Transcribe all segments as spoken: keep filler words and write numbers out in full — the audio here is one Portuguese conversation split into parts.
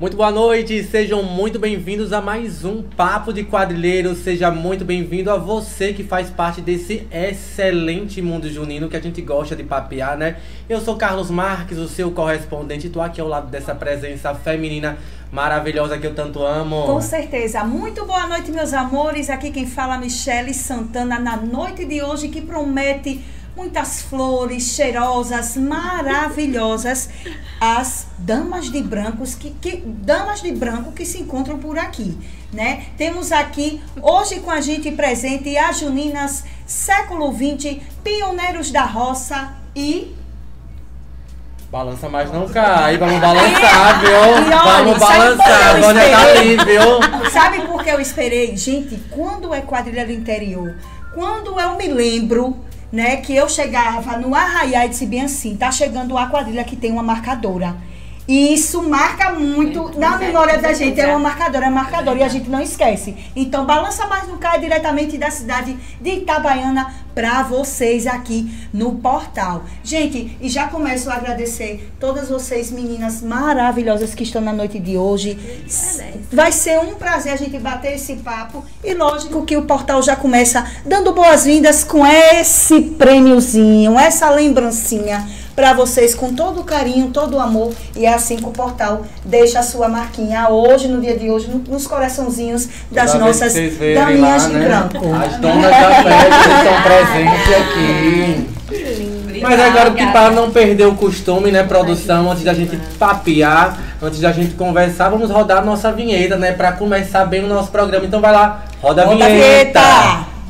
Muito boa noite, sejam muito bem-vindos a mais um Papo de Quadrilheiro. Seja muito bem-vindo a você que faz parte desse excelente mundo junino que a gente gosta de papear, né? Eu sou Carlos Marques, o seu correspondente, e tô aqui ao lado dessa presença feminina maravilhosa que eu tanto amo. Com certeza. Muito boa noite, meus amores. Aqui quem fala é Michele Santana, na noite de hoje, que promete muitas flores cheirosas, maravilhosas, as damas de brancos que, que damas de branco que se encontram por aqui, né? Temos aqui hoje com a gente presente as juninas século vinte, pioneiros da roça e balança mais não cai, vamos balançar, viu? E olha, vamos balançar, agora tá ali, viu? Sabe por que eu esperei? Gente, quando é quadrilha do interior, quando eu me lembro, né, que eu chegava no Arraiá e disse bem assim, tá chegando a quadrilha que tem uma marcadora. E isso marca muito, muito na memória da gente, é uma marcadora, é uma marcadora, e a gente não esquece. Então, Balança Mais Não Cai diretamente da cidade de Itabaiana para vocês aqui no portal. Gente, e já começo a agradecer todas vocês, meninas maravilhosas que estão na noite de hoje. Vai ser um prazer a gente bater esse papo. E lógico que o portal já começa dando boas-vindas com esse prêmiozinho, essa lembrancinha para vocês com todo o carinho, todo o amor. E é assim que o portal deixa a sua marquinha hoje, no dia de hoje, nos coraçãozinhos das Toda nossas daminhas lá, de né? branco. As donas da festa estão presentes aqui. Mas agora que para não perder o costume, né, produção, antes da gente papear, antes da gente conversar, vamos rodar a nossa vinheta, né, para começar bem o nosso programa. Então vai lá, roda a roda vinheta. A vinheta.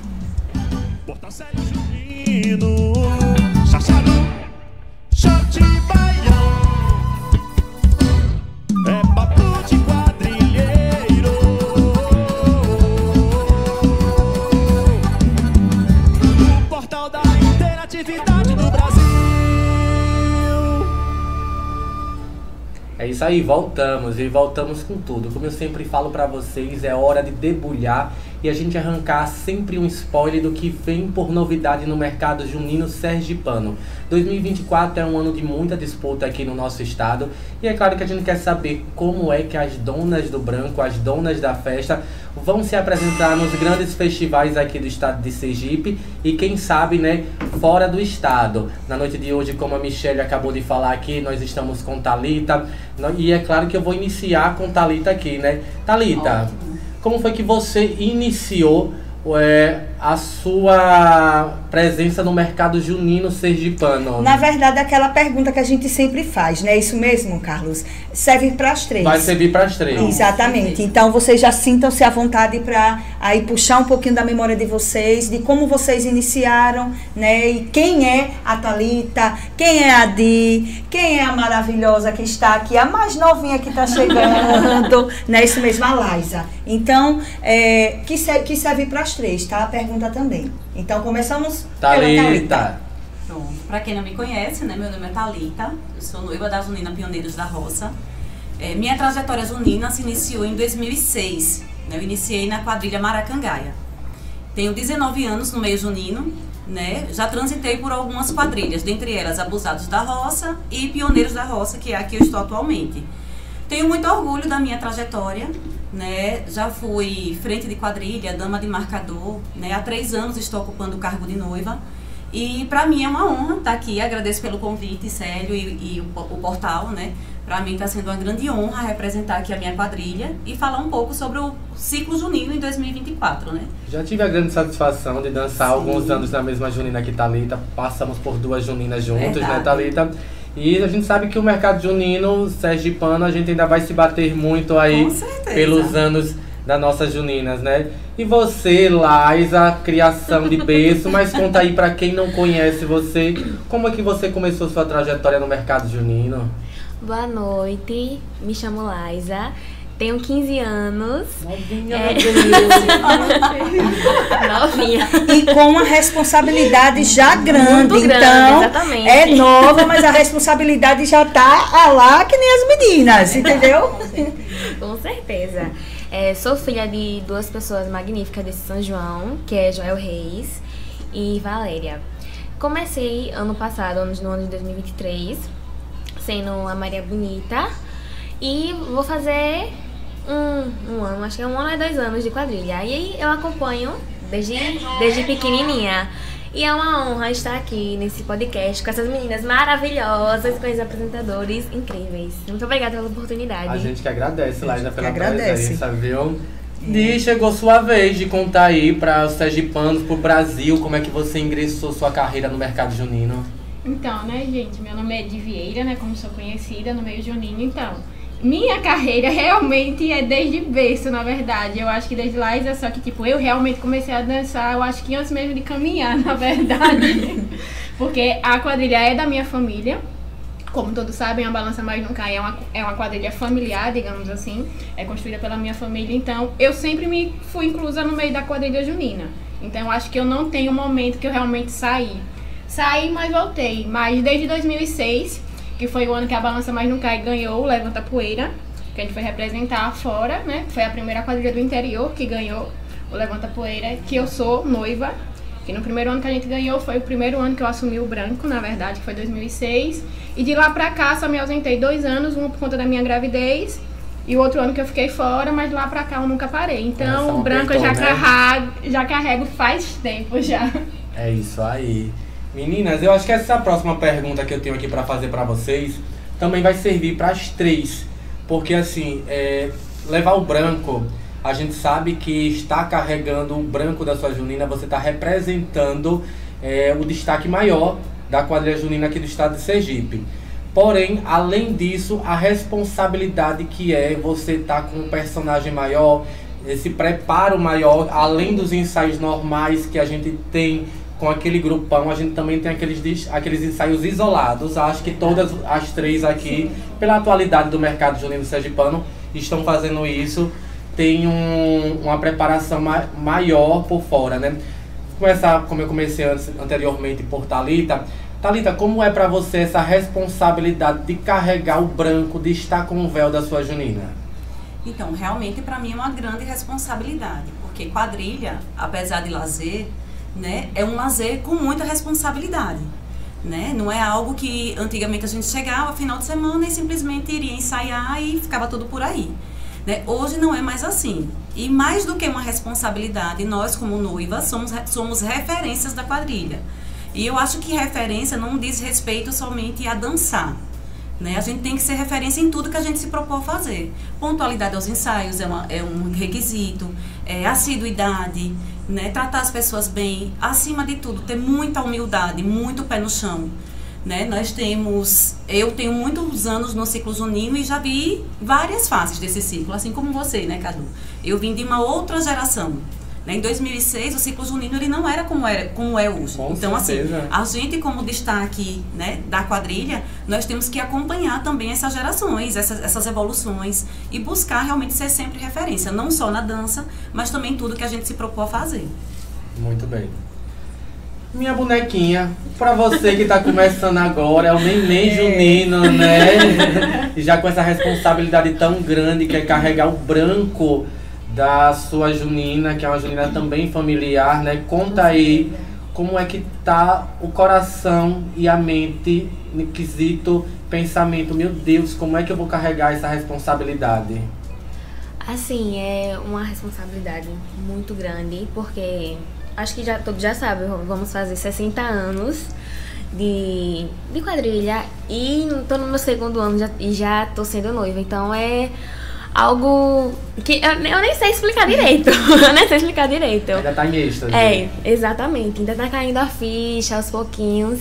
É isso aí, voltamos e voltamos com tudo. Como eu sempre falo pra vocês, é hora de debulhar e a gente arrancar sempre um spoiler do que vem por novidade no mercado junino sergipano. dois mil e vinte e quatro é um ano de muita disputa aqui no nosso estado e é claro que a gente quer saber como é que as donas do branco, as donas da festa, vão se apresentar nos grandes festivais aqui do estado de Sergipe e quem sabe, né, fora do estado. Na noite de hoje, como a Michele acabou de falar aqui, nós estamos com Thalita e é claro que eu vou iniciar com Thalita aqui, né? Thalita, como foi que você iniciou é, a sua presença no mercado junino sergipano? Na verdade, aquela pergunta que a gente sempre faz, né? Isso mesmo, Carlos? Serve para as três. Vai servir para as três. Exatamente. Então, vocês já sintam-se à vontade para aí puxar um pouquinho da memória de vocês, de como vocês iniciaram, né? E quem é a Thalita, quem é a Di, quem é a maravilhosa que está aqui, a mais novinha que está chegando, né? Isso mesmo, a Laisa. Então, é, que, serve, que serve para as três, tá? A pergunta também. Então, começamos Thalita. pela Thalita. Pronto. Para quem não me conhece, né, meu nome é Thalita, eu sou noiva da Junina Pioneiros da Roça. É, minha trajetória junina se iniciou em dois mil e seis, né, eu iniciei na quadrilha Maracangaia. Tenho dezenove anos no meio junino, né, já transitei por algumas quadrilhas, dentre elas Abusados da Roça e Pioneiros da Roça, que é a que eu estou atualmente. Tenho muito orgulho da minha trajetória, né, já fui frente de quadrilha, dama de marcador, né, há três anos estou ocupando o cargo de noiva. E para mim é uma honra estar aqui, agradeço pelo convite, Célio e, e o, o portal, né? Para mim está sendo uma grande honra representar aqui a minha quadrilha e falar um pouco sobre o ciclo junino em dois mil e vinte e quatro, né? Já tive a grande satisfação de dançar Sim. alguns anos na mesma junina que Thalita, passamos por duas juninas juntos, Verdade. né, Thalita? E a gente sabe que o mercado junino sergipano, a gente ainda vai se bater muito aí pelos anos das nossas juninas, né? E você, Laisa, criação de berço, mas conta aí pra quem não conhece você, como é que você começou sua trajetória no mercado junino? Boa noite, me chamo Laisa, tenho quinze anos. Novinha, é... Novinha. E com uma responsabilidade já grande, Muito grande, então exatamente. É nova, mas a responsabilidade já tá lá que nem as meninas, entendeu? Com certeza. É, sou filha de duas pessoas magníficas desse São João, que é Joel Reis e Valéria. Comecei ano passado, no ano de dois mil e vinte e três, sendo a Maria Bonita. E vou fazer um, um ano, acho que é um ano ou dois anos de quadrilha. E aí eu acompanho desde, desde pequenininha. E é uma honra estar aqui nesse podcast com essas meninas maravilhosas, com esses apresentadores incríveis. Muito obrigada pela oportunidade. A gente que agradece, Laína, pela agradece. presença, viu? E chegou sua vez de contar aí para os sergipanos, pro Brasil, como é que você ingressou sua carreira no mercado junino. Então, né, gente, meu nome é Edi Vieira, né, como sou conhecida no meio junino, então, minha carreira realmente é desde berço, na verdade, eu acho que desde lá, é só que, tipo, eu realmente comecei a dançar, eu acho que antes mesmo de caminhar, na verdade, porque a quadrilha é da minha família. Como todos sabem, a Balança Mais Não Cai é uma, é uma quadrilha familiar, digamos assim, é construída pela minha família, então eu sempre me fui inclusa no meio da quadrilha junina. Então eu acho que eu não tenho um momento que eu realmente saí. Saí, mas voltei. Mas desde dois mil e seis, que foi o ano que a Balança Mais Não Cai ganhou o Levanta Poeira, que a gente foi representar fora, né? Foi a primeira quadrilha do interior que ganhou o Levanta Poeira, que eu sou noiva. Que no primeiro ano que a gente ganhou foi o primeiro ano que eu assumi o branco, na verdade, que foi dois mil e seis. E de lá pra cá só me ausentei dois anos, um por conta da minha gravidez e o outro ano que eu fiquei fora, mas de lá pra cá eu nunca parei. Então o branco eu já, né? carrego, já carrego faz tempo já. É isso aí. Meninas, eu acho que essa próxima pergunta que eu tenho aqui pra fazer pra vocês também vai servir pras três. Porque assim, é, levar o branco... A gente sabe que está carregando o branco da sua junina, você está representando é, o destaque maior da quadrilha junina aqui do estado de Sergipe. Porém, além disso, a responsabilidade que é você estar tá com um personagem maior, esse preparo maior, além dos ensaios normais que a gente tem com aquele grupão, a gente também tem aqueles, aqueles ensaios isolados. Acho que todas as três aqui, pela atualidade do mercado junino sergipano, estão fazendo isso. Tem um, uma preparação ma maior por fora, né? Vou começar, como eu comecei antes, anteriormente, por Thalita. Thalita, como é pra você essa responsabilidade de carregar o branco, de estar com o véu da sua junina? Então, realmente, pra mim é uma grande responsabilidade, porque quadrilha, apesar de lazer, né, é um lazer com muita responsabilidade. Né? Não é algo que antigamente a gente chegava final de semana e simplesmente iria ensaiar e ficava tudo por aí. Né? Hoje não é mais assim. E mais do que uma responsabilidade, nós como noivas somos, somos referências da quadrilha. E eu acho que referência não diz respeito somente a dançar. Né? A gente tem que ser referência em tudo que a gente se propõe a fazer. Pontualidade aos ensaios é, uma, é um requisito, é assiduidade, né? Tratar as pessoas bem, acima de tudo, ter muita humildade, muito pé no chão. Né? Nós temos, eu tenho muitos anos no ciclo junino e já vi várias fases desse ciclo, assim como você, né, Cadu? Eu vim de uma outra geração. Né? Em dois mil e seis, o ciclo junino ele não era como, era, como é hoje. Com então, certeza. assim, a gente como destaque, né, da quadrilha, nós temos que acompanhar também essas gerações, essas, essas evoluções e buscar realmente ser sempre referência, não só na dança, mas também em tudo que a gente se propõe a fazer. Muito bem. Minha bonequinha, pra você que tá começando agora, é o neném junino, né? E já com essa responsabilidade tão grande que é carregar o branco da sua junina, que é uma junina também familiar, né? Conta aí como é que tá o coração e a mente no quesito pensamento. Meu Deus, como é que eu vou carregar essa responsabilidade? Assim, é uma responsabilidade muito grande, porque acho que já, todos já sabem, vamos fazer sessenta anos de, de quadrilha e tô no meu segundo ano já, e já tô sendo noiva, então é algo que eu, eu nem sei explicar direito, eu nem sei explicar direito. Ainda tá em êxtase. É, exatamente, ainda tá caindo a ficha aos pouquinhos,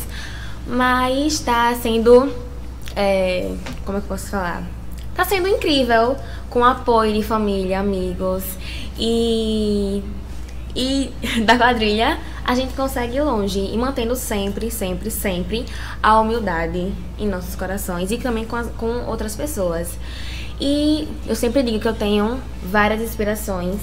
mas tá sendo, é, como é que eu posso falar? Tá sendo incrível, com apoio de família, amigos e... E da quadrilha a gente consegue ir longe e mantendo sempre, sempre, sempre a humildade em nossos corações e também com, as, com outras pessoas. E eu sempre digo que eu tenho várias inspirações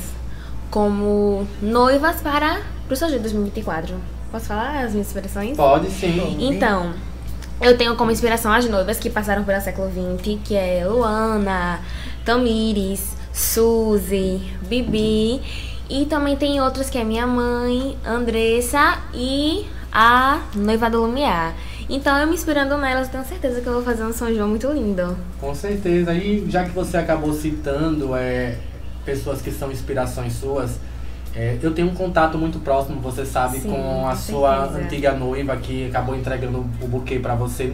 como noivas para o São João dois mil e vinte e quatro. Posso falar as minhas inspirações? Pode, sim. Então, eu tenho como inspiração as noivas que passaram pelo século vinte, que é Luana, Tamires, Suzy, Bibi. E também tem outras que é minha mãe, Andressa e a noiva do Lumiar. Então, eu me inspirando nelas, tenho certeza que eu vou fazer um São João muito lindo. Com certeza. E já que você acabou citando é, pessoas que são inspirações suas, é, eu tenho um contato muito próximo, você sabe, Sim, com a com sua certeza. antiga noiva que acabou entregando o buquê para você.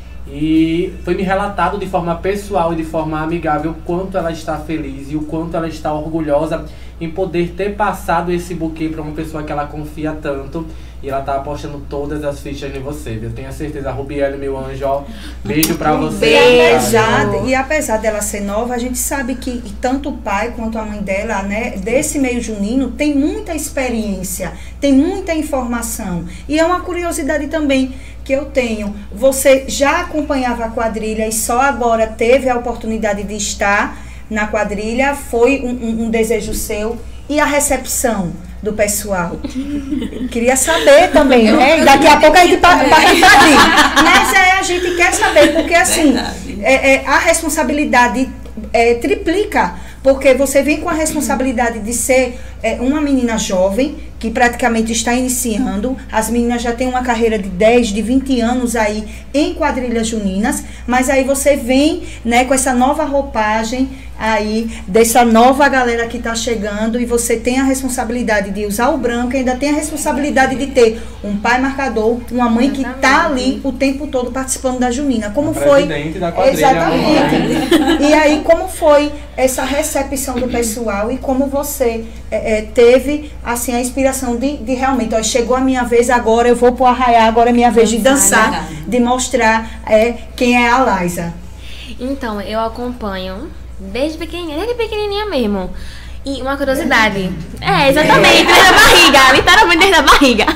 E foi me relatado de forma pessoal e de forma amigável o quanto ela está feliz e o quanto ela está orgulhosa em poder ter passado esse buquê para uma pessoa que ela confia tanto. E ela tá apostando todas as fichas em você, eu tenho a certeza. Rubiele, meu anjo, ó, beijo pra você. E apesar, e apesar dela ser nova, a gente sabe que tanto o pai quanto a mãe dela, né, desse meio junino, tem muita experiência, tem muita informação. E é uma curiosidade também que eu tenho. Você já acompanhava a quadrilha e só agora teve a oportunidade de estar na quadrilha? Foi um, um, um desejo seu? E a recepção do pessoal? Queria saber também, eu, né? Eu Daqui a pouco a gente parte vai invadir. Mas é, a gente quer saber, porque assim, é, é, a responsabilidade é, triplica. Porque você vem com a responsabilidade de ser é, uma menina jovem, que praticamente está iniciando. As meninas já têm uma carreira de dez, de vinte anos aí em quadrilhas juninas, mas aí você vem, né, com essa nova roupagem aí, dessa nova galera que está chegando, e você tem a responsabilidade de usar o branco, e ainda tem a responsabilidade de ter um pai marcador, uma mãe que está ali o tempo todo participando da junina. Como foi? Da quadrilha, exatamente. E aí, como foi essa recepção do pessoal e como você é, é, teve assim a inspiração de, de realmente, ó, chegou a minha vez, agora eu vou pro arraiá, agora é minha vez de dançar, de mostrar é, quem é a Liza. Então, eu acompanho desde pequenininha, desde pequenininha mesmo. E uma curiosidade. É, exatamente, desde a barriga, literalmente desde a barriga.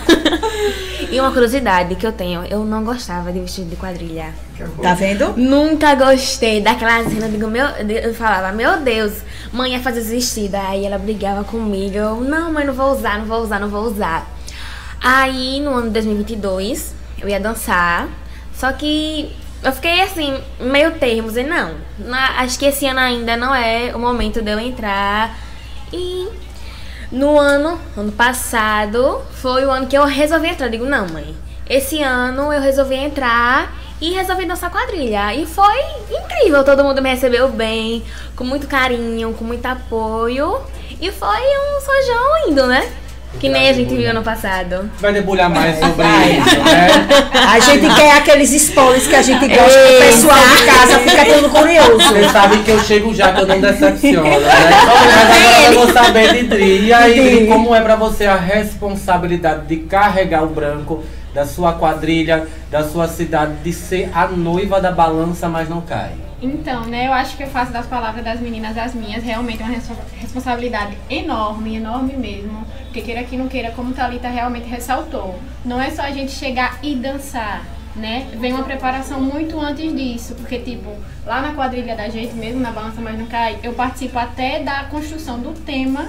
E uma curiosidade que eu tenho, eu não gostava de vestido de quadrilha. Tá vendo? Nunca gostei daquela cena, eu, digo, meu, eu falava, meu Deus, mãe ia fazer esse vestido. Aí ela brigava comigo, eu, não mãe, não vou usar, não vou usar, não vou usar. Aí no ano de dois mil e vinte e dois, eu ia dançar, só que eu fiquei assim, meio termo, dizer, não, na, acho que esse ano ainda não é o momento de eu entrar. E no ano, ano passado, foi o ano que eu resolvi entrar. Eu digo, não mãe, esse ano eu resolvi entrar e resolvi dançar quadrilha. E foi incrível, todo mundo me recebeu bem, com muito carinho, com muito apoio. E foi um São João lindo, né? Que nem a gente viu ano passado. Vai debulhar mais sobre isso, né? A gente quer aqueles spoilers que a gente gosta, que o pessoal de casa fica todo curioso. Vocês sabem que eu chego já, que eu não decepciono, né? Mas agora eu vou saber de Dri. E aí, Dri, como é pra você a responsabilidade de carregar o branco da sua quadrilha, da sua cidade, de ser a noiva da balança, mas não cai? Então, né, eu acho que eu faço das palavras das meninas as minhas, realmente uma responsabilidade enorme, enorme mesmo. Porque queira que não queira, como Thalita realmente ressaltou, não é só a gente chegar e dançar, né? Vem uma preparação muito antes disso, porque tipo, lá na quadrilha da gente mesmo, na Balança Mas Não Cai, eu participo até da construção do tema,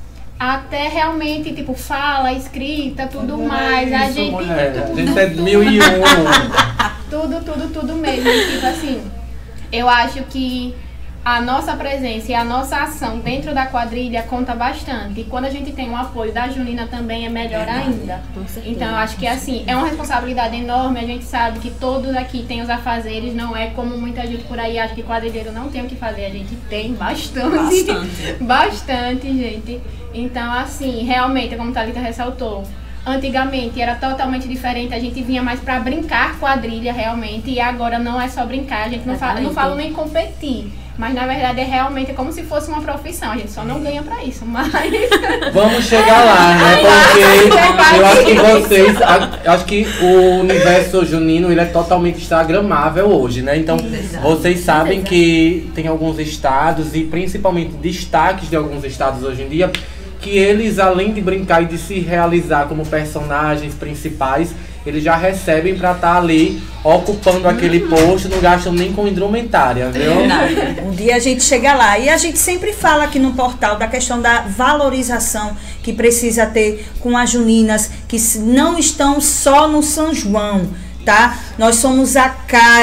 até realmente, tipo, fala, escrita, tudo é mais. Isso, a gente... mulher, tudo, a gente é mil e um. Tudo, tudo, tudo mesmo. Tipo assim, eu acho que a nossa presença e a nossa ação dentro da quadrilha conta bastante. E quando a gente tem o apoio da Junina também é melhor ainda. Então eu acho que assim, é uma responsabilidade enorme. A gente sabe que todos aqui têm os afazeres, não é como muita gente por aí acha que quadrilheiro não tem o que fazer. A gente tem bastante. Bastante. Bastante, gente. Então assim, realmente, como a Thalita ressaltou, antigamente era totalmente diferente, a gente vinha mais pra brincar quadrilha realmente, e agora não é só brincar, a gente não fala, não fala nem competir, mas na verdade é realmente como se fosse uma profissão, a gente só não ganha pra isso, mas... Vamos chegar lá, né, porque eu acho que vocês, acho que o universo junino, ele é totalmente instagramável hoje, né, então vocês sabem que tem alguns estados, e principalmente destaques de alguns estados hoje em dia, que eles, além de brincar e de se realizar como personagens principais, eles já recebem pra estar ali ocupando aquele posto, não gastam nem com indumentária, viu? Um dia a gente chega lá. E a gente sempre fala aqui no portal da questão da valorização que precisa ter com as juninas, que não estão só no São João, tá? Nós somos a cara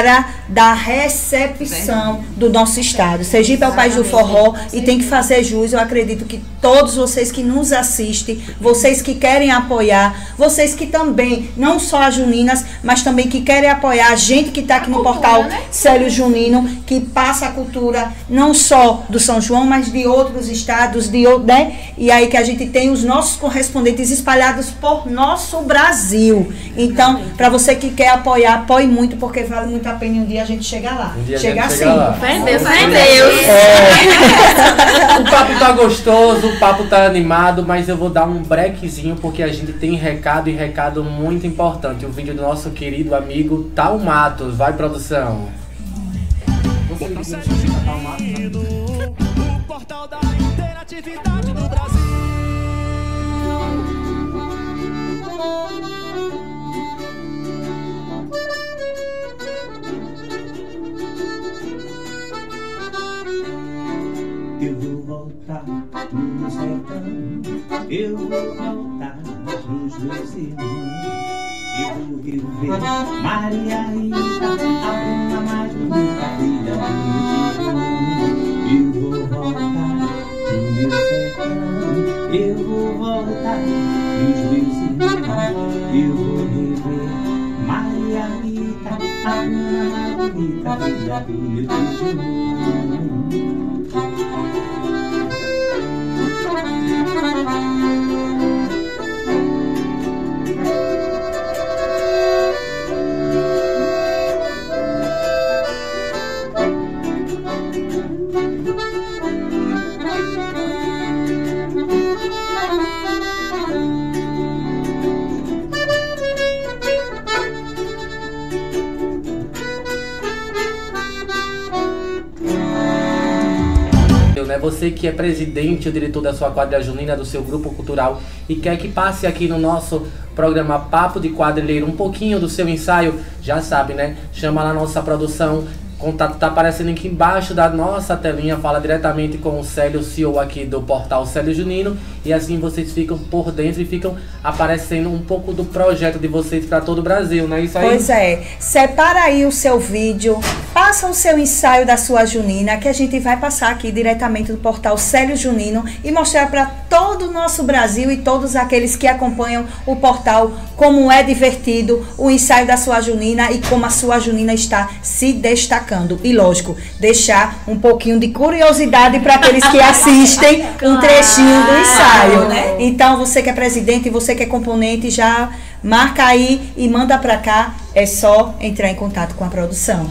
da recepção do nosso estado. Sergipe é o país do forró e tem que fazer jus. Eu acredito que todos vocês que nos assistem, vocês que querem apoiar, vocês que também, não só as juninas, mas também que querem apoiar a gente que está aqui no portal Célio Junino, que passa a cultura não só do São João, mas de outros estados, de, né? E aí que a gente tem os nossos correspondentes espalhados por nosso Brasil. Então, para você que quer apoiar, apoie muito, porque vale muito a pena um dia a gente chegar lá. Um dia chegar assim. Fé em Deus, fé em Deus. É. O papo tá gostoso, o papo tá animado, mas eu vou dar um brequezinho porque a gente tem recado e recado muito importante. O vídeo do nosso querido amigo Tal Matos. Vai, produção. O portal da interatividade do Brasil. Eu vou voltar no sertão, eu vou voltar nos meus irmãos. Eu vou rever Maria Rita, a bruna mais bonita, filha do Rio. Eu vou voltar no meu sertão, eu vou voltar nos meus irmãos. Eu vou rever Maria Rita, a bruna mais bonita, filha do Rio. Você que é presidente ou diretor da sua quadrilha junina, do seu grupo cultural e quer que passe aqui no nosso programa Papo de Quadrilheiro um pouquinho do seu ensaio, já sabe, né? Chama lá a nossa produção, contato tá aparecendo aqui embaixo da nossa telinha, fala diretamente com o Célio, C E O aqui do portal Célio Junino, e assim vocês ficam por dentro e ficam aparecendo um pouco do projeto de vocês para todo o Brasil, não é isso aí? Pois é, separa aí o seu vídeo, passa o seu ensaio da sua junina, que a gente vai passar aqui diretamente do portal Célio Junino e mostrar para todo o nosso Brasil e todos aqueles que acompanham o portal como é divertido o ensaio da sua junina e como a sua junina está se destacando. E lógico, deixar um pouquinho de curiosidade para aqueles que assistem um trechinho do ensaio, né? Então você que é presidente e você que é componente, já marca aí e manda para cá, é só entrar em contato com a produção.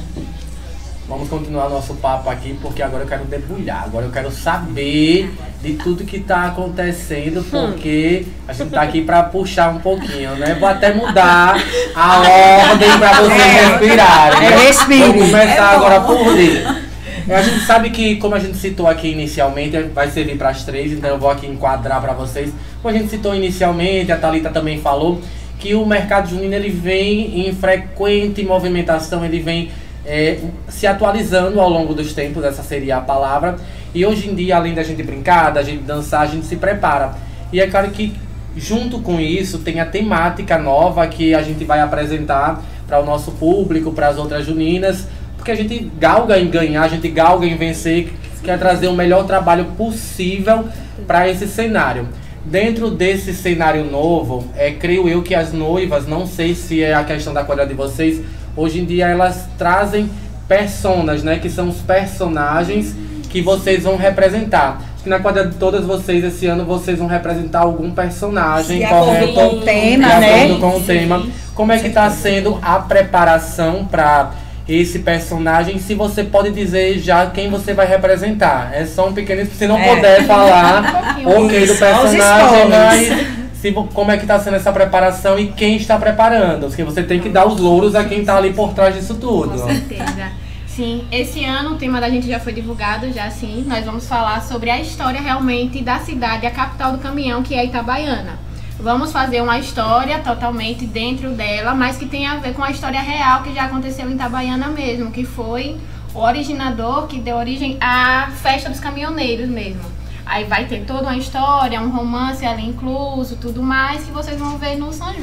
Vamos continuar nosso papo aqui, porque agora eu quero debulhar, agora eu quero saber de tudo que tá acontecendo, porque a gente tá aqui para puxar um pouquinho, né? Vou até mudar a ordem para vocês é, respirarem. É, respire. Vou começar é agora por D. A gente sabe que, como a gente citou aqui inicialmente, vai servir para as três, então eu vou aqui enquadrar para vocês. Como a gente citou inicialmente, a Thalita também falou, que o mercado junino ele vem em frequente movimentação, ele vem É, se atualizando ao longo dos tempos, essa seria a palavra. E hoje em dia, além da gente brincar, da gente dançar, a gente se prepara. E é claro que junto com isso tem a temática nova que a gente vai apresentar para o nosso público, para as outras juninas, porque a gente galga em ganhar, a gente galga em vencer, quer trazer o melhor trabalho possível para esse cenário. Dentro desse cenário novo, é, creio eu que as noivas, não sei se é a questão da quadrilha de vocês, hoje em dia elas trazem personas, né? Que são os personagens que vocês vão representar. Acho que na quadrilha de todas vocês, esse ano, vocês vão representar algum personagem. De acordo com o tema, de né? acordo com o tema. Como é que está sendo a preparação para esse personagem? Se você pode dizer já quem você vai representar. É só um pequeno... Se não é. puder falar um ok do personagem, mas... Se, como é que está sendo essa preparação e quem está preparando? Porque você tem que dar os louros a quem está ali por trás disso tudo. Com certeza. Sim, esse ano o tema da gente já foi divulgado, já sim. Nós vamos falar sobre a história realmente da cidade, a capital do caminhão, que é Itabaiana. Vamos fazer uma história totalmente dentro dela, mas que tem a ver com a história real que já aconteceu em Itabaiana mesmo, que foi o originador que deu origem à festa dos caminhoneiros mesmo. Aí vai ter toda uma história, um romance ali incluso, tudo mais, que vocês vão ver no São João.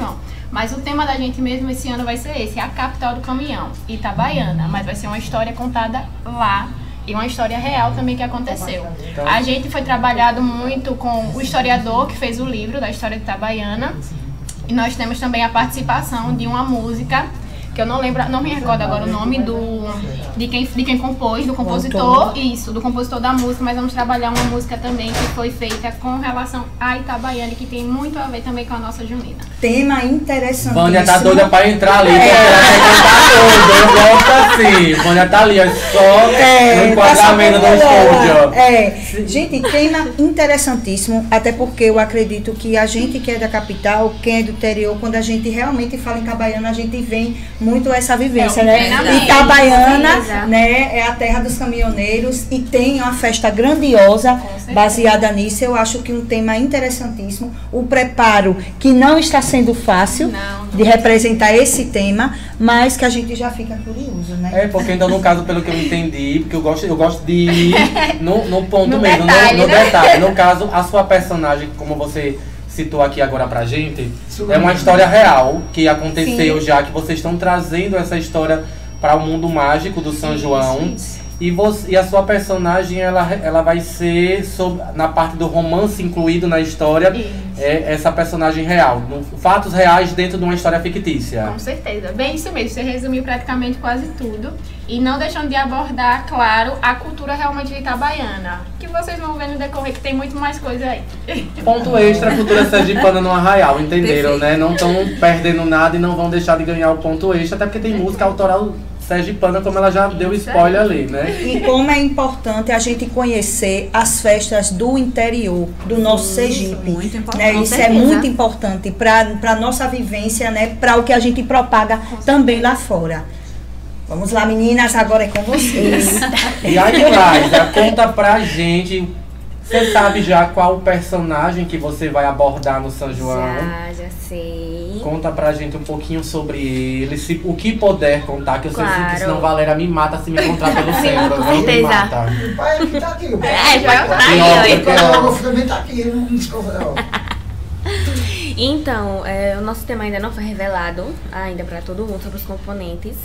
Mas o tema da gente mesmo esse ano vai ser esse, a capital do caminhão, Itabaiana. Mas vai ser uma história contada lá e uma história real também que aconteceu. Então, A gente foi trabalhado muito com o historiador que fez o livro da história de Itabaiana. E nós temos também a participação de uma música, que eu não lembro, não me recordo agora o nome do, de, quem, de quem compôs, do compositor, isso, do compositor da música, mas vamos trabalhar uma música também que foi feita com relação a Itabaiana, que tem muito a ver também com a nossa junina. Tema interessantíssimo. Vânia tá doida pra entrar ali, porque ela quer cantar tudo. Eu gosto assim. Vânia tá ali, ó, só no enquadramento do estúdio. É, gente, tema interessantíssimo, até porque eu acredito que a gente que é da capital, quem é do interior, quando a gente realmente fala em Itabaiana, a gente vem muito essa vivência, É, né? plenamente. Itabaiana, Sim, exato. né, é a terra dos caminhoneiros e tem uma festa grandiosa certeza. baseada nisso. Eu acho que um tema interessantíssimo, o preparo que não está sendo fácil Não. de representar esse tema, mas que a gente já fica curioso, né? É, porque então no caso, pelo que eu entendi, porque eu gosto, eu gosto de ir no, no ponto No mesmo, detalhe, no, no né? detalhe. No caso, a sua personagem, como você citou aqui agora pra gente, é uma história real que aconteceu já, que vocês estão trazendo essa história para o mundo mágico do São João. E, você, e a sua personagem, ela, ela vai ser sobre, na parte do romance incluído na história, é, essa personagem real, no, fatos reais dentro de uma história fictícia. Com certeza. Bem isso mesmo, você resumiu praticamente quase tudo. E não deixando de abordar, claro, a cultura realmente de Itabaiana. Que vocês vão ver no decorrer que tem muito mais coisa aí. Ponto extra, cultura sergipana no Arraial, entenderam, Perfeito. né? Não estão perdendo nada e não vão deixar de ganhar o ponto extra, até porque tem música autoral sergipana, como ela já deu spoiler ali, né? E como é importante a gente conhecer as festas do interior, do nosso Sergipe. muito importante. Né? Com Isso é certeza. muito importante para a nossa vivência, né? Para o que a gente propaga também lá fora. Vamos lá, meninas, agora é com vocês. E aí, Laísa, conta pra gente, você sabe já qual o personagem que você vai abordar no São João? Já, já sei. Conta pra gente um pouquinho sobre ele, se, o que puder contar, que eu sei Claro. que senão Valéria me mata se me encontrar pelo Sim, centro, com viu? Me certeza. mata. O pai aqui tá aqui. O pai É, já tá E aí, ó, ó. porque, O ó, pai também tá aqui. Não me escova, ó. Então, é, o nosso tema ainda não foi revelado, ainda pra todo mundo, sobre os componentes.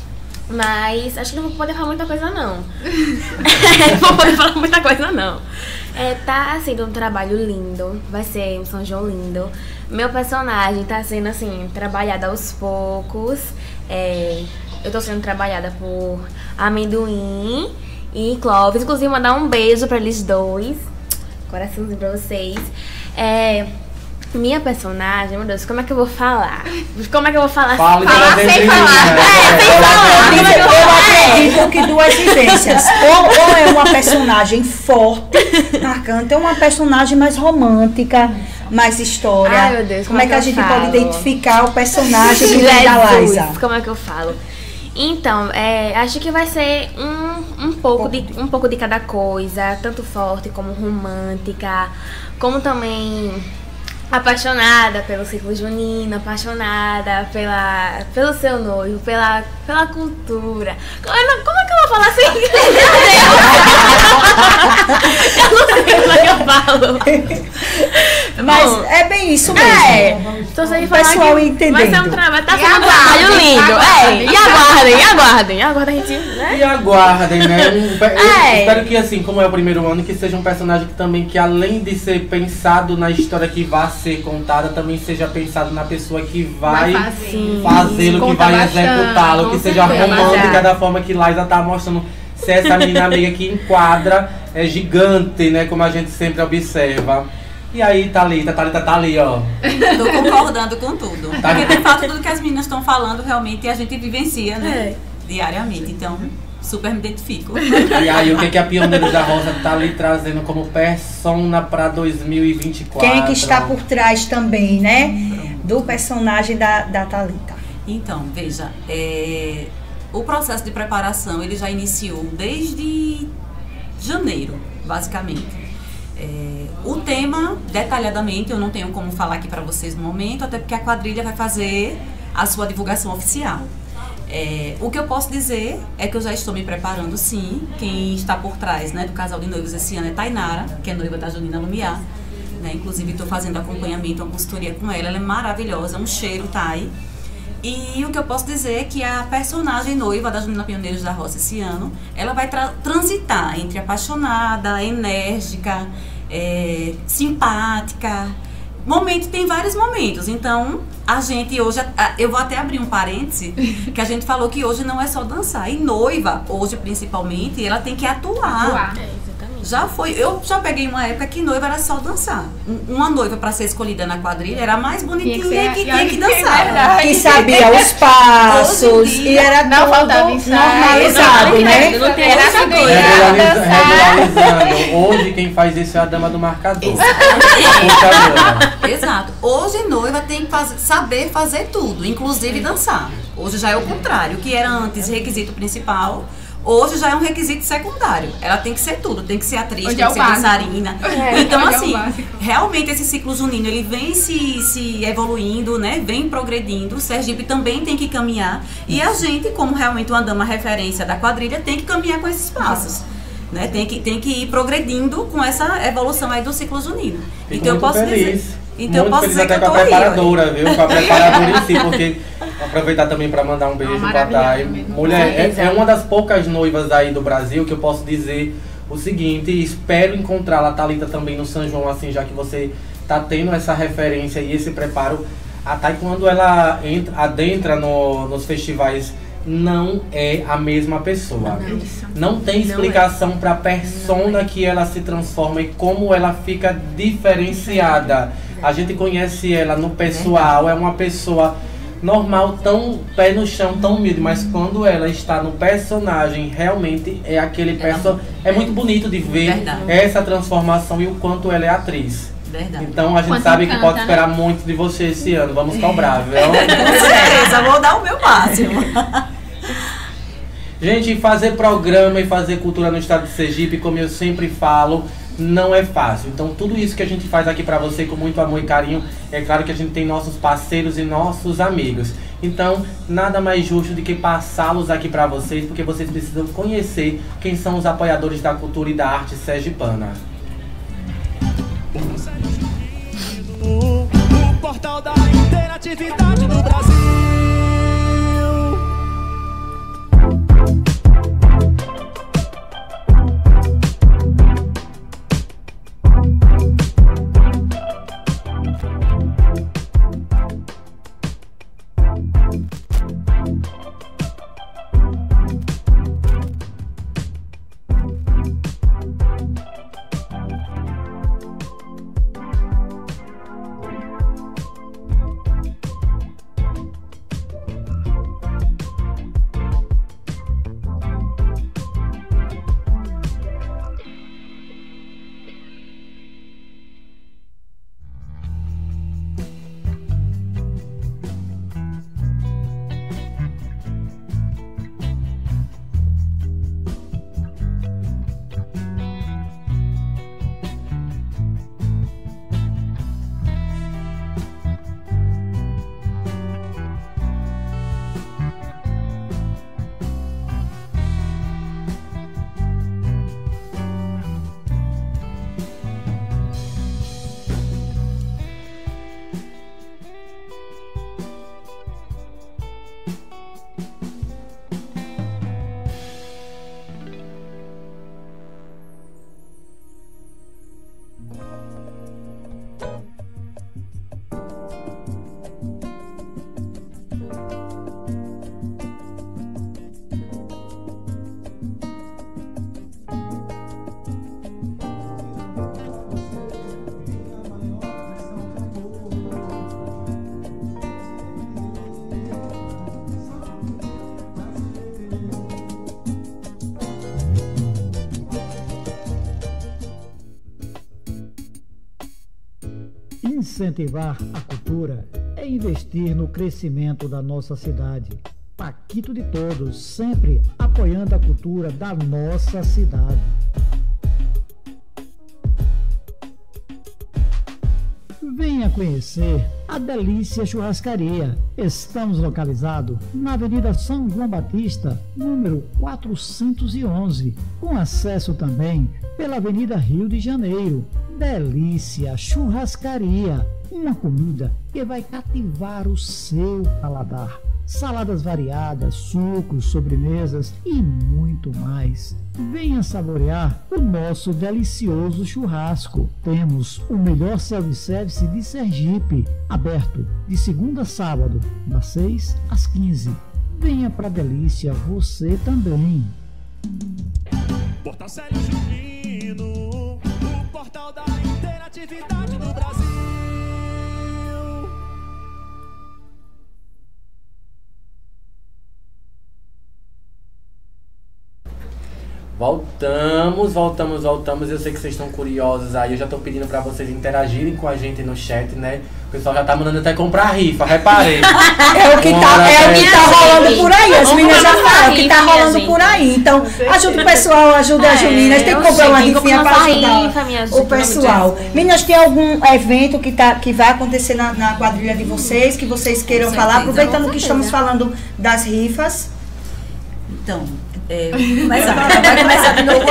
Mas acho que não vou poder falar muita coisa, não. Não vou poder falar muita coisa, não. É, tá sendo um trabalho lindo, vai ser um São João lindo. Meu personagem tá sendo, assim, trabalhado aos poucos. É, eu tô sendo trabalhada por Amendoim e Clóvis. Inclusive, mandar um beijo pra eles dois. Coraçãozinho pra vocês. É... Minha personagem, meu Deus, como é que eu vou falar? Como é que eu vou falar? Fala de falar uma sem entrelinha, falar. né? É, sem Fala falar. de- Como é que eu vou Eu falar? acredito que duas vivências. Ou, ou é uma personagem forte, marcante, ou uma personagem mais romântica, mais história. Ai, meu Deus, como é que a eu gente falo? pode identificar o personagem que vem da Jesus, Laísa? como é que eu falo? Então, é, acho que vai ser um, um, pouco de, um pouco de cada coisa, tanto forte como romântica, como também apaixonada pelo ciclo junino, apaixonada pela, pelo seu noivo, pela, pela cultura. Como, como é que eu vou falar assim? Eu não sei como é que eu falo. Mas Bom, é bem isso mesmo. É, tô sem O falar pessoal que entendendo. vai ser um trabalho, tá E sendo um aguardem, trabalho lindo. aguardem, É, e aguardem, e aguardem, aguardem a gente, né? E aguardem, né? Um, eu É. espero que, assim, como é o primeiro ano, que seja um personagem que também, que além de ser pensado na história que vai ser contada, também seja pensado na pessoa que vai, Vai fazer. Sim. fazê-lo, que Conta vai bastante, executá-lo, que com seja certeza. romântica da forma que Laísa tá mostrando. Se essa menina amiga que enquadra é gigante, né? Como a gente sempre observa. E aí, Thalita, Thalita tá ali, ó. Tô concordando com tudo. Tá. Porque de fato tudo que as meninas estão falando realmente a gente vivencia, né? É. Diariamente. Então, super me identifico. E aí, o que, que a Pioneiros da Rosa tá ali trazendo como persona pra dois mil e vinte e quatro? Quem é que está por trás também, né? Do personagem da, da Thalita. Então, veja, é, o processo de preparação ele já iniciou desde janeiro, basicamente. É, o tema, detalhadamente, eu não tenho como falar aqui para vocês no momento, até porque a quadrilha vai fazer a sua divulgação oficial. É, o que eu posso dizer é que eu já estou me preparando, sim. Quem está por trás, né, do casal de noivos esse ano é Tainara, que é noiva da Junina Lumiar. né? Inclusive estou fazendo acompanhamento, uma consultoria com ela, ela é maravilhosa, um cheiro tá aí. E o que eu posso dizer é que a personagem noiva da Junina Pioneiros da Roça esse ano, ela vai tra transitar entre apaixonada, enérgica, é, simpática. Momento, tem vários momentos, então a gente hoje, eu vou até abrir um parêntese, que a gente falou que hoje não é só dançar, e noiva, hoje principalmente, ela tem que atuar. Atuar. Já foi, eu já peguei uma época que noiva era só dançar. Uma noiva para ser escolhida na quadrilha era a mais bonitinha que, ser, que tinha que dançar. Que sabia os passos dia, e era não faltava normalizado, né? Não tem Era essa assim, coisa. Regularizando. Hoje quem faz isso é a dama do marcador. Exato. Hoje noiva tem que fazer, saber fazer tudo, inclusive dançar. Hoje já é o contrário, o que era antes requisito principal, hoje já é um requisito secundário. Ela tem que ser tudo, tem que ser atriz, Hoje tem é que o ser básico. dançarina. É, então, hoje é o assim, básico. realmente esse ciclo junino, ele vem se, se evoluindo, né? Vem progredindo. O Sergipe também tem que caminhar. E a gente, como realmente uma dama referência da quadrilha, tem que caminhar com esses passos. Né? Tem, que, tem que ir progredindo com essa evolução aí do ciclo junino. Fico então eu muito posso feliz. dizer. Então muito eu posso feliz dizer até que com eu a tô aí, preparadora, olha. viu? Com a preparadora em si, porque aproveitar também para mandar um beijo pra maravilhosa Thay. mesmo. Mulher, é, Sim, é uma das poucas noivas aí do Brasil que eu posso dizer o seguinte, e espero encontrá-la, Thalita, também no São João, assim, já que você tá tendo essa referência e esse preparo. A Thay, quando ela entra, adentra no, nos festivais, não é a mesma pessoa. Não, não tem explicação é. para a persona que ela se transforma e como ela fica diferenciada. A gente conhece ela no pessoal, é uma pessoa normal, tão pé no chão, tão humilde, mas quando ela está no personagem, realmente é aquele personagem. É muito bonito de ver Verdade. essa transformação e o quanto ela é atriz. Verdade. Então a gente Quanto sabe encanta, que pode né? esperar muito de você esse ano. Vamos cobrar, viu? Com certeza, vou dar o meu máximo. Gente, fazer programa e fazer cultura no estado de Sergipe, como eu sempre falo, não é fácil. Então tudo isso que a gente faz aqui pra você com muito amor e carinho, é claro que a gente tem nossos parceiros e nossos amigos. Então nada mais justo do que passá-los aqui pra vocês, porque vocês precisam conhecer quem são os apoiadores da cultura e da arte sergipana. O portal da interatividade do Brasil. Incentivar a cultura é investir no crescimento da nossa cidade. Paquito de Todos, sempre apoiando a cultura da nossa cidade. Venha conhecer a Delícia Churrascaria. Estamos localizados na Avenida São João Batista, número quatrocentos e onze, com acesso também pela Avenida Rio de Janeiro, Delícia Churrascaria, uma comida que vai cativar o seu paladar. Saladas variadas, sucos, sobremesas e muito mais. Venha saborear o nosso delicioso churrasco. Temos o melhor self-service de Sergipe, aberto de segunda a sábado, das seis às quinze. Venha pra delícia você também. Portal Célio Junino, o portal da interatividade do Brasil. Voltamos, voltamos, voltamos. Eu sei que vocês estão curiosos aí. Eu já tô pedindo pra vocês interagirem com a gente no chat, né? O pessoal já tá mandando até comprar rifa, reparei. É o que tá, é o que tá rolando por aí. As meninas já falam, o que tá rolando por aí. Então, ajuda o pessoal, ajuda as meninas. Tem que comprar uma rifinha pra ajudar o pessoal. Meninas, tem algum evento que, tá, que vai acontecer na, na quadrilha de vocês, que vocês queiram falar? Aproveitando que estamos falando das rifas. Então, é, começar, vai começar de novo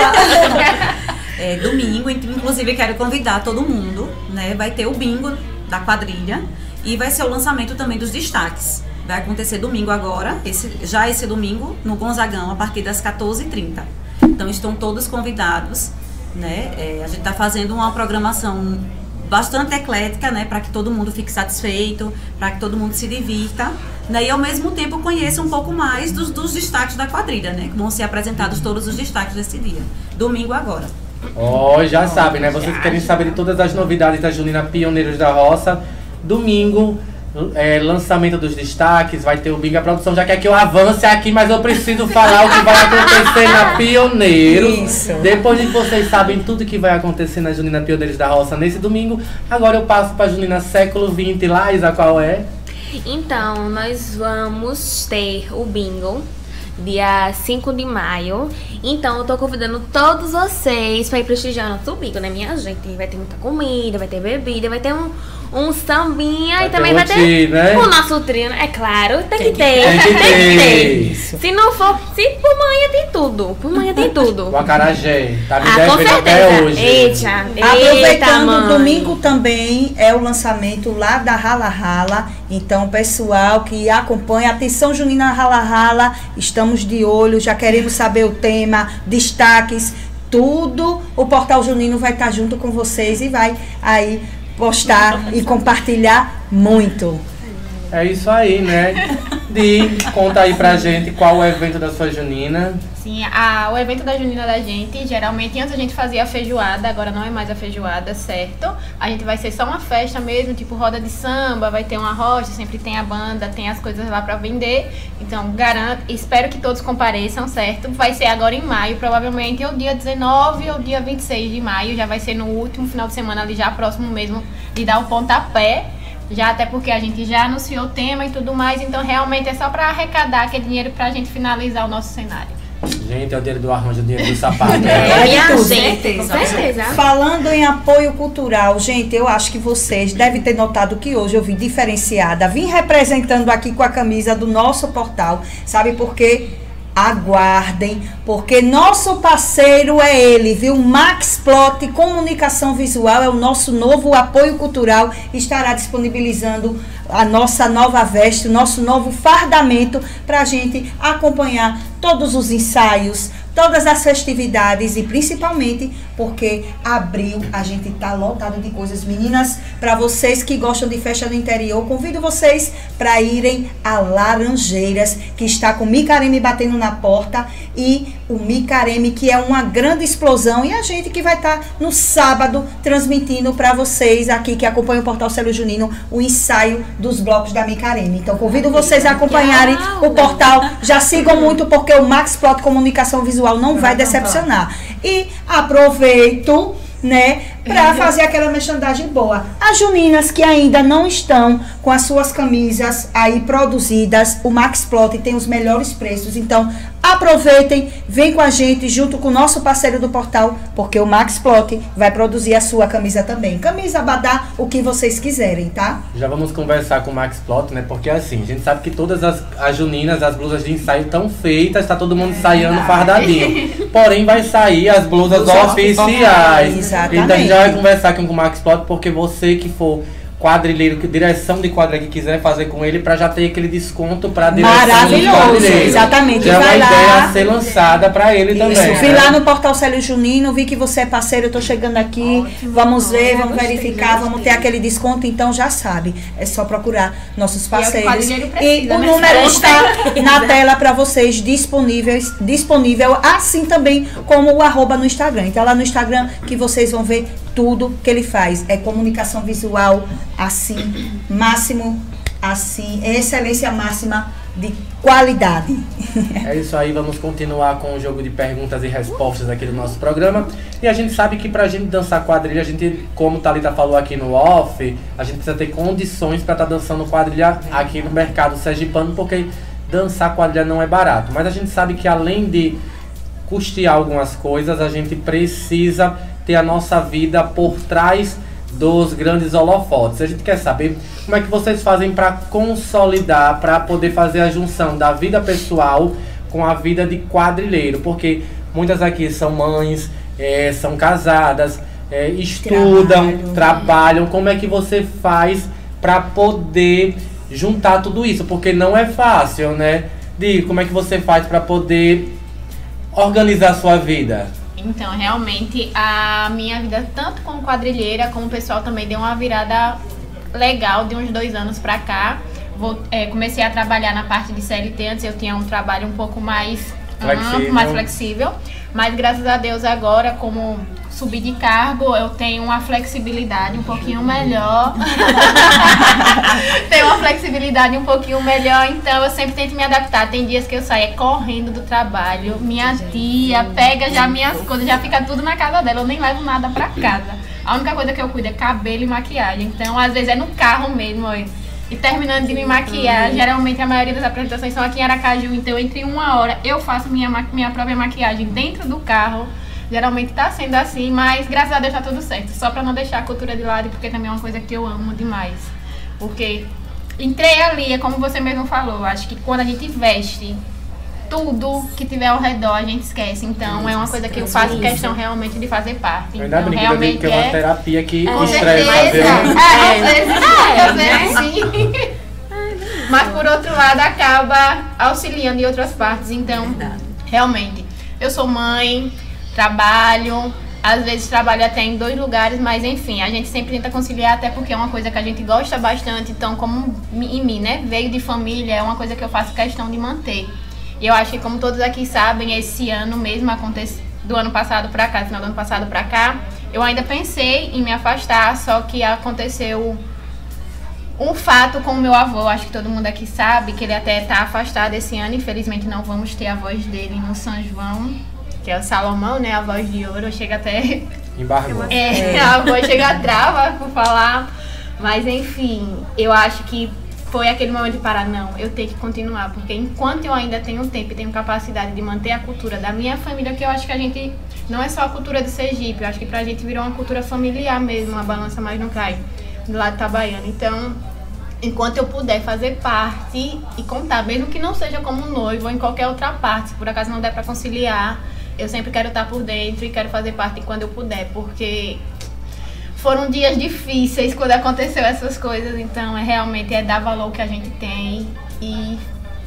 a, é, domingo, inclusive quero convidar todo mundo, né? Vai ter o bingo da quadrilha e vai ser o lançamento também dos destaques. Vai acontecer domingo agora, esse, já esse domingo, no Gonzagão, a partir das quatorze e trinta. Então estão todos convidados, né? É, a gente está fazendo uma programação bastante eclética, né? Para que todo mundo fique satisfeito, para que todo mundo se divirta. Né, e ao mesmo tempo conheça um pouco mais dos, dos destaques da quadrilha, né? Que vão ser apresentados todos os destaques desse dia. Domingo agora. Ó, oh, já sabem, né? Vocês querem saber de todas as novidades da Junina Pioneiros da Roça. Domingo, é, lançamento dos destaques, vai ter o bingo. A produção já quer que eu avance aqui, mas eu preciso falar o que vai acontecer na Pioneiros. Isso. Depois de que vocês sabem tudo que vai acontecer na Junina Pioneiros da Roça nesse domingo, agora eu passo pra Junina Século vinte. Laísa, qual é? Então, nós vamos ter o bingo dia cinco de maio. Então, eu tô convidando todos vocês pra ir prestigiar o nosso bingo, né, minha gente? Vai ter muita comida, vai ter bebida, vai ter um, um sambinha vai e também vai ter né? o nosso trio, né? É claro, tem, tem que ter. Tem que ter. Tem que ter. Se não for, se por manhã tem tudo. Por manhã tem tudo. O acarajé, tá me ah, devendo até hoje. Eita, aproveitando, eita, domingo também é o lançamento lá da Rala Rala. Então, pessoal que acompanha, atenção Junina Rala Rala, estamos de olho, já queremos saber o tema, destaques, tudo. O Portal Junino vai estar junto com vocês e vai aí postar e compartilhar muito. É isso aí, né? Di, conta aí pra gente qual é o evento da sua Junina. Sim, a, o evento da Junina da gente, geralmente antes a gente fazia a feijoada, agora não é mais a feijoada, certo? A gente vai ser só uma festa mesmo, tipo roda de samba, vai ter uma rocha, sempre tem a banda, tem as coisas lá pra vender. Então, garanto, espero que todos compareçam, certo? Vai ser agora em maio, provavelmente ou dia dezenove ou dia vinte e seis de maio, já vai ser no último final de semana ali, já próximo mesmo de dar o pontapé. Já até porque a gente já anunciou o tema e tudo mais, então realmente é só pra arrecadar aquele dinheiro pra gente finalizar o nosso cenário. Gente, é o dinheiro do arranjo, o dinheiro do sapato. É, é com certeza, com certeza. Falando em apoio cultural, gente, eu acho que vocês devem ter notado que hoje eu vim diferenciada, vim representando aqui com a camisa do nosso portal, sabe por quê? Aguardem, porque nosso parceiro é ele, viu? Max Plot Comunicação Visual é o nosso novo apoio cultural, estará disponibilizando a nossa nova veste, o nosso novo fardamento para a gente acompanhar todos os ensaios, todas as festividades e principalmente porque abril a gente tá lotado de coisas. Meninas, para vocês que gostam de festa no interior, convido vocês para irem a Laranjeiras, que está com o Micareme batendo na porta e o Micareme, que é uma grande explosão, e a gente que vai estar tá no sábado transmitindo para vocês aqui que acompanham o Portal Célio Junino o ensaio dos blocos da Micareme. Então convido vocês a acompanharem o portal, já sigam muito porque o Max Plot Comunicação Visual não vai decepcionar. E aproveito, né, para fazer aquela merchandising boa. As juninas que ainda não estão com as suas camisas aí produzidas, o Max Plot tem os melhores preços, então aproveitem, vem com a gente junto com o nosso parceiro do portal, porque o Max Plot vai produzir a sua camisa também. Camisa, abadá, o que vocês quiserem, tá? Já vamos conversar com o Max Plot, né? Porque assim, a gente sabe que todas as, as juninas, as blusas de ensaio estão feitas, tá todo mundo é, ensaiando fardadinho. Porém, vai sair as blusas Blusa oficiais. Exatamente. Então a gente já vai conversar aqui com o Max Plot, porque você que for quadrilheiro, que direção de quadrilha que quiser fazer com ele, para já ter aquele desconto para direção maravilhoso, de quadrilheiro. Exatamente. Já é uma vai ideia lá. a ser lançada para ele Isso. também. Fui né? lá no portal Célio Junino, vi que você é parceiro, eu tô chegando aqui, ótimo, vamos ver, vamos gostei, verificar, gostei. Vamos ter aquele desconto, então já sabe, é só procurar nossos parceiros. E, precisa, e o né? número está na tela para vocês, disponíveis, disponível, assim também como o arroba no Instagram. Então lá no Instagram que vocês vão ver tudo que ele faz. É comunicação visual, assim, máximo, assim, excelência máxima de qualidade. É isso aí, vamos continuar com o jogo de perguntas e respostas aqui do nosso programa. E a gente sabe que pra gente dançar quadrilha, a gente, como Thalita falou aqui no off, a gente precisa ter condições para estar tá dançando quadrilha aqui no mercado sergipano, porque dançar quadrilha não é barato. Mas a gente sabe que além de custear algumas coisas, a gente precisa ter a nossa vida por trás dos grandes holofotes. A gente quer saber como é que vocês fazem para consolidar, para poder fazer a junção da vida pessoal com a vida de quadrilheiro, porque muitas aqui são mães, é, são casadas, é, estudam, trabalham. trabalham. Como é que você faz para poder juntar tudo isso? Porque não é fácil, né? Di, como é que você faz para poder organizar a sua vida? Então, realmente, a minha vida, tanto como quadrilheira, como pessoal, também deu uma virada legal de uns dois anos pra cá. Vou, é, comecei a trabalhar na parte de C L T, antes eu tinha um trabalho um pouco mais flexível. Hum, mais flexível. Mas, graças a Deus, agora, como subi de cargo, eu tenho uma flexibilidade um pouquinho melhor. Tenho uma flexibilidade um pouquinho melhor, então eu sempre tento me adaptar. Tem dias que eu saio correndo do trabalho, minha tia pega já minhas coisas, já fica tudo na casa dela, eu nem levo nada pra casa. A única coisa que eu cuido é cabelo e maquiagem, então às vezes é no carro mesmo. E terminando de me maquiar, geralmente a maioria das apresentações são aqui em Aracaju, então entre uma hora eu faço minha, minha própria maquiagem dentro do carro. Geralmente tá sendo assim, mas graças a Deus tá tudo certo. Só pra não deixar a cultura de lado, porque também é uma coisa que eu amo demais. Porque entrei ali, é como você mesmo falou, acho que quando a gente veste tudo que tiver ao redor, a gente esquece. Então é uma coisa que eu faço questão realmente de fazer parte. Ainda então, brinco, realmente que é uma terapia que com estressa, certeza. viu? É, às vezes sim, às vezes sim. Mas por outro lado acaba auxiliando em outras partes. Então, realmente, eu sou mãe, trabalho, às vezes trabalho até em dois lugares, mas enfim, a gente sempre tenta conciliar, até porque é uma coisa que a gente gosta bastante. Então, como em mim, né, veio de família, é uma coisa que eu faço questão de manter. E eu acho que, como todos aqui sabem, esse ano mesmo aconteceu, do ano passado pra cá, final do ano passado pra cá, eu ainda pensei em me afastar, só que aconteceu um fato com o meu avô. Acho que todo mundo aqui sabe que ele até tá afastado esse ano, infelizmente não vamos ter a voz dele no São João, que é o Salomão, né, a voz de ouro. Chega até... Embargou. É, a voz chega a trava por falar, mas enfim, eu acho que foi aquele momento de parar, não, eu tenho que continuar, porque enquanto eu ainda tenho tempo e tenho capacidade de manter a cultura da minha família, que eu acho que a gente, não é só a cultura do Sergipe, eu acho que pra gente virou uma cultura familiar mesmo, a balança mais não cai, do lado itabaiano. Então, enquanto eu puder fazer parte e contar, mesmo que não seja como noivo ou em qualquer outra parte, se por acaso não der pra conciliar, eu sempre quero estar por dentro e quero fazer parte quando eu puder, porque foram dias difíceis quando aconteceu essas coisas, então é realmente é dar valor ao que a gente tem e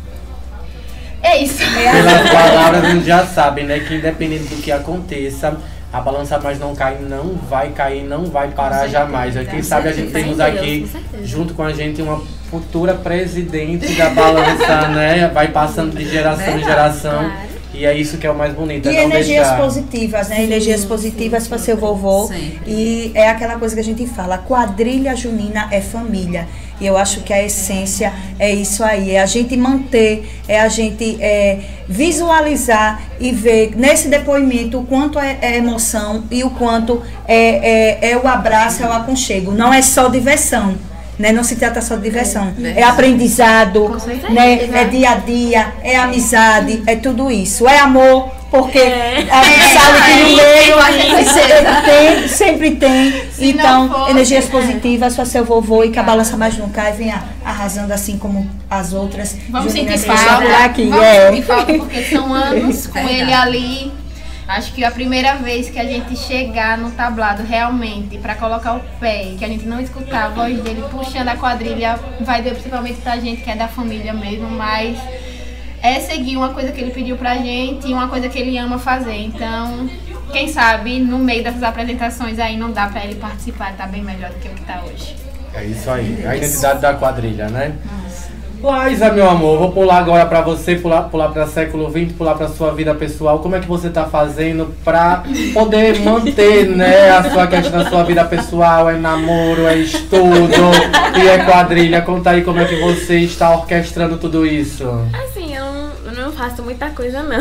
é isso. Pelas palavras a gente já sabe, né, que independente do que aconteça, a balança mais não cai, não vai cair, não vai parar jamais. Quem sabe a gente temos aqui junto com a gente uma futura presidente da balança, né, vai passando de geração em geração. E é isso que é o mais bonito. E é não energias deixar... positivas, né? Sim, energias positivas para seu vovô. Sempre. E é aquela coisa que a gente fala, quadrilha junina é família. E eu acho que a essência é isso aí, é a gente manter, é a gente é, visualizar e ver nesse depoimento o quanto é, é emoção e o quanto é, é, é o abraço, é o aconchego. Não é só diversão. Né? Não se trata só de diversão. É, é aprendizado, Com certeza. né? É dia a dia, é amizade, é tudo isso. É amor, porque É. a gente sabe que no meio sempre tem, sempre tem. Se Então, não for, energias é. positivas, só seu vovô e que a balança mais não cai, vem arrasando assim como as outras. Vamos Junina, sentir deixa falta. eu falar aqui, Vamos é. sentir falta porque são anos com Verdade. ele ali. Acho que a primeira vez que a gente chegar no tablado realmente pra colocar o pé, que a gente não escutar a voz dele puxando a quadrilha, vai doer principalmente pra gente que é da família mesmo, mas é seguir uma coisa que ele pediu pra gente e uma coisa que ele ama fazer. Então, quem sabe no meio dessas apresentações aí não dá pra ele participar, tá bem melhor do que o que tá hoje. É isso aí, a identidade da quadrilha, né? Laísa, meu amor, vou pular agora pra você, pular, pular pra século vinte, pular pra sua vida pessoal. Como é que você tá fazendo pra poder manter, né, a sua questão da sua vida pessoal? É namoro, é estudo e é quadrilha. Conta aí como é que você está orquestrando tudo isso. Assim, eu não, eu não faço muita coisa, não.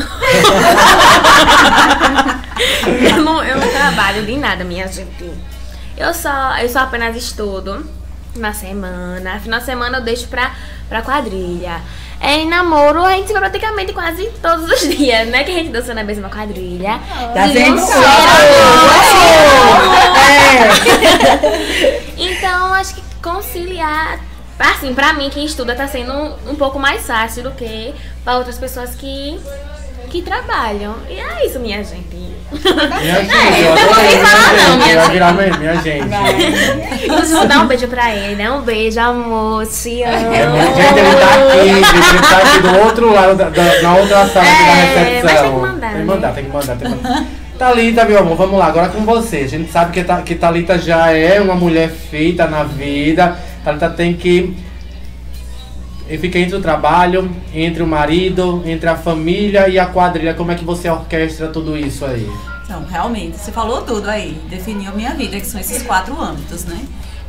eu, não eu não trabalho de nada, minha gente. Eu só, eu só apenas estudo na semana. Final de semana eu deixo pra, pra quadrilha. É, em namoro, a gente se vê praticamente quase todos os dias, né? Que a gente dança na mesma quadrilha. Tá E vendo? não É. Então, acho que conciliar, assim, pra mim, quem estuda tá sendo um, um pouco mais fácil do que pra outras pessoas que, que trabalham. E é isso, minha gente. Minha gente, eu adorei, não vou falar não, minha vai gente. virar meme, minha gente. Inclusive, vou dar um beijo pra ele, né? Um beijo, amor, te amo. É, minha gente, ele tá aqui, ele tá aqui do outro lado, da, da- na outra sala aqui da É, recepção. mas tem que mandar, Tem que né? mandar, tem que mandar, tem que mandar. Thalita, meu amor, vamos lá, agora com você. A gente sabe que, Ta- que Thalita já é uma mulher feita na vida. Thalita tem que... E fica entre o trabalho, entre o marido, entre a família e a quadrilha. Como é que você orquestra tudo isso aí? Então, realmente, você falou tudo aí, definiu a minha vida, que são esses quatro âmbitos, né?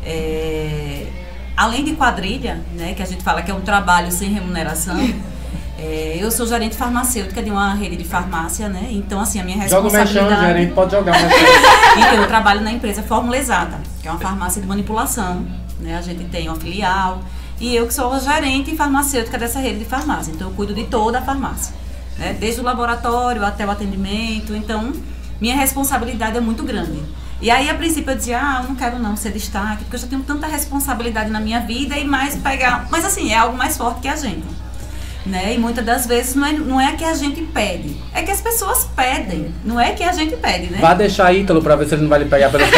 É, além de quadrilha, né, que a gente fala que é um trabalho sem remuneração, é, eu sou gerente farmacêutica de uma rede de farmácia, né? Então, assim, a minha Joga o responsabilidade... mexão, gerente, pode jogar o mexão. Então, eu trabalho na empresa Fórmula Exata, que é uma farmácia de manipulação, né? A gente tem uma filial, e eu que sou a gerente farmacêutica dessa rede de farmácia. Então, eu cuido de toda a farmácia, né? Desde o laboratório até o atendimento. Então, minha responsabilidade é muito grande. E aí, a princípio, eu dizia, ah, eu não quero não ser destaque, porque eu já tenho tanta responsabilidade na minha vida e mais pegar... Mas, assim, é algo mais forte que a gente. Né? E muitas das vezes não é, não é que a gente pede, é que as pessoas pedem, não é que a gente pede, né? Vai deixar Ítalo pra ver se ele não vai lhe pegar pelos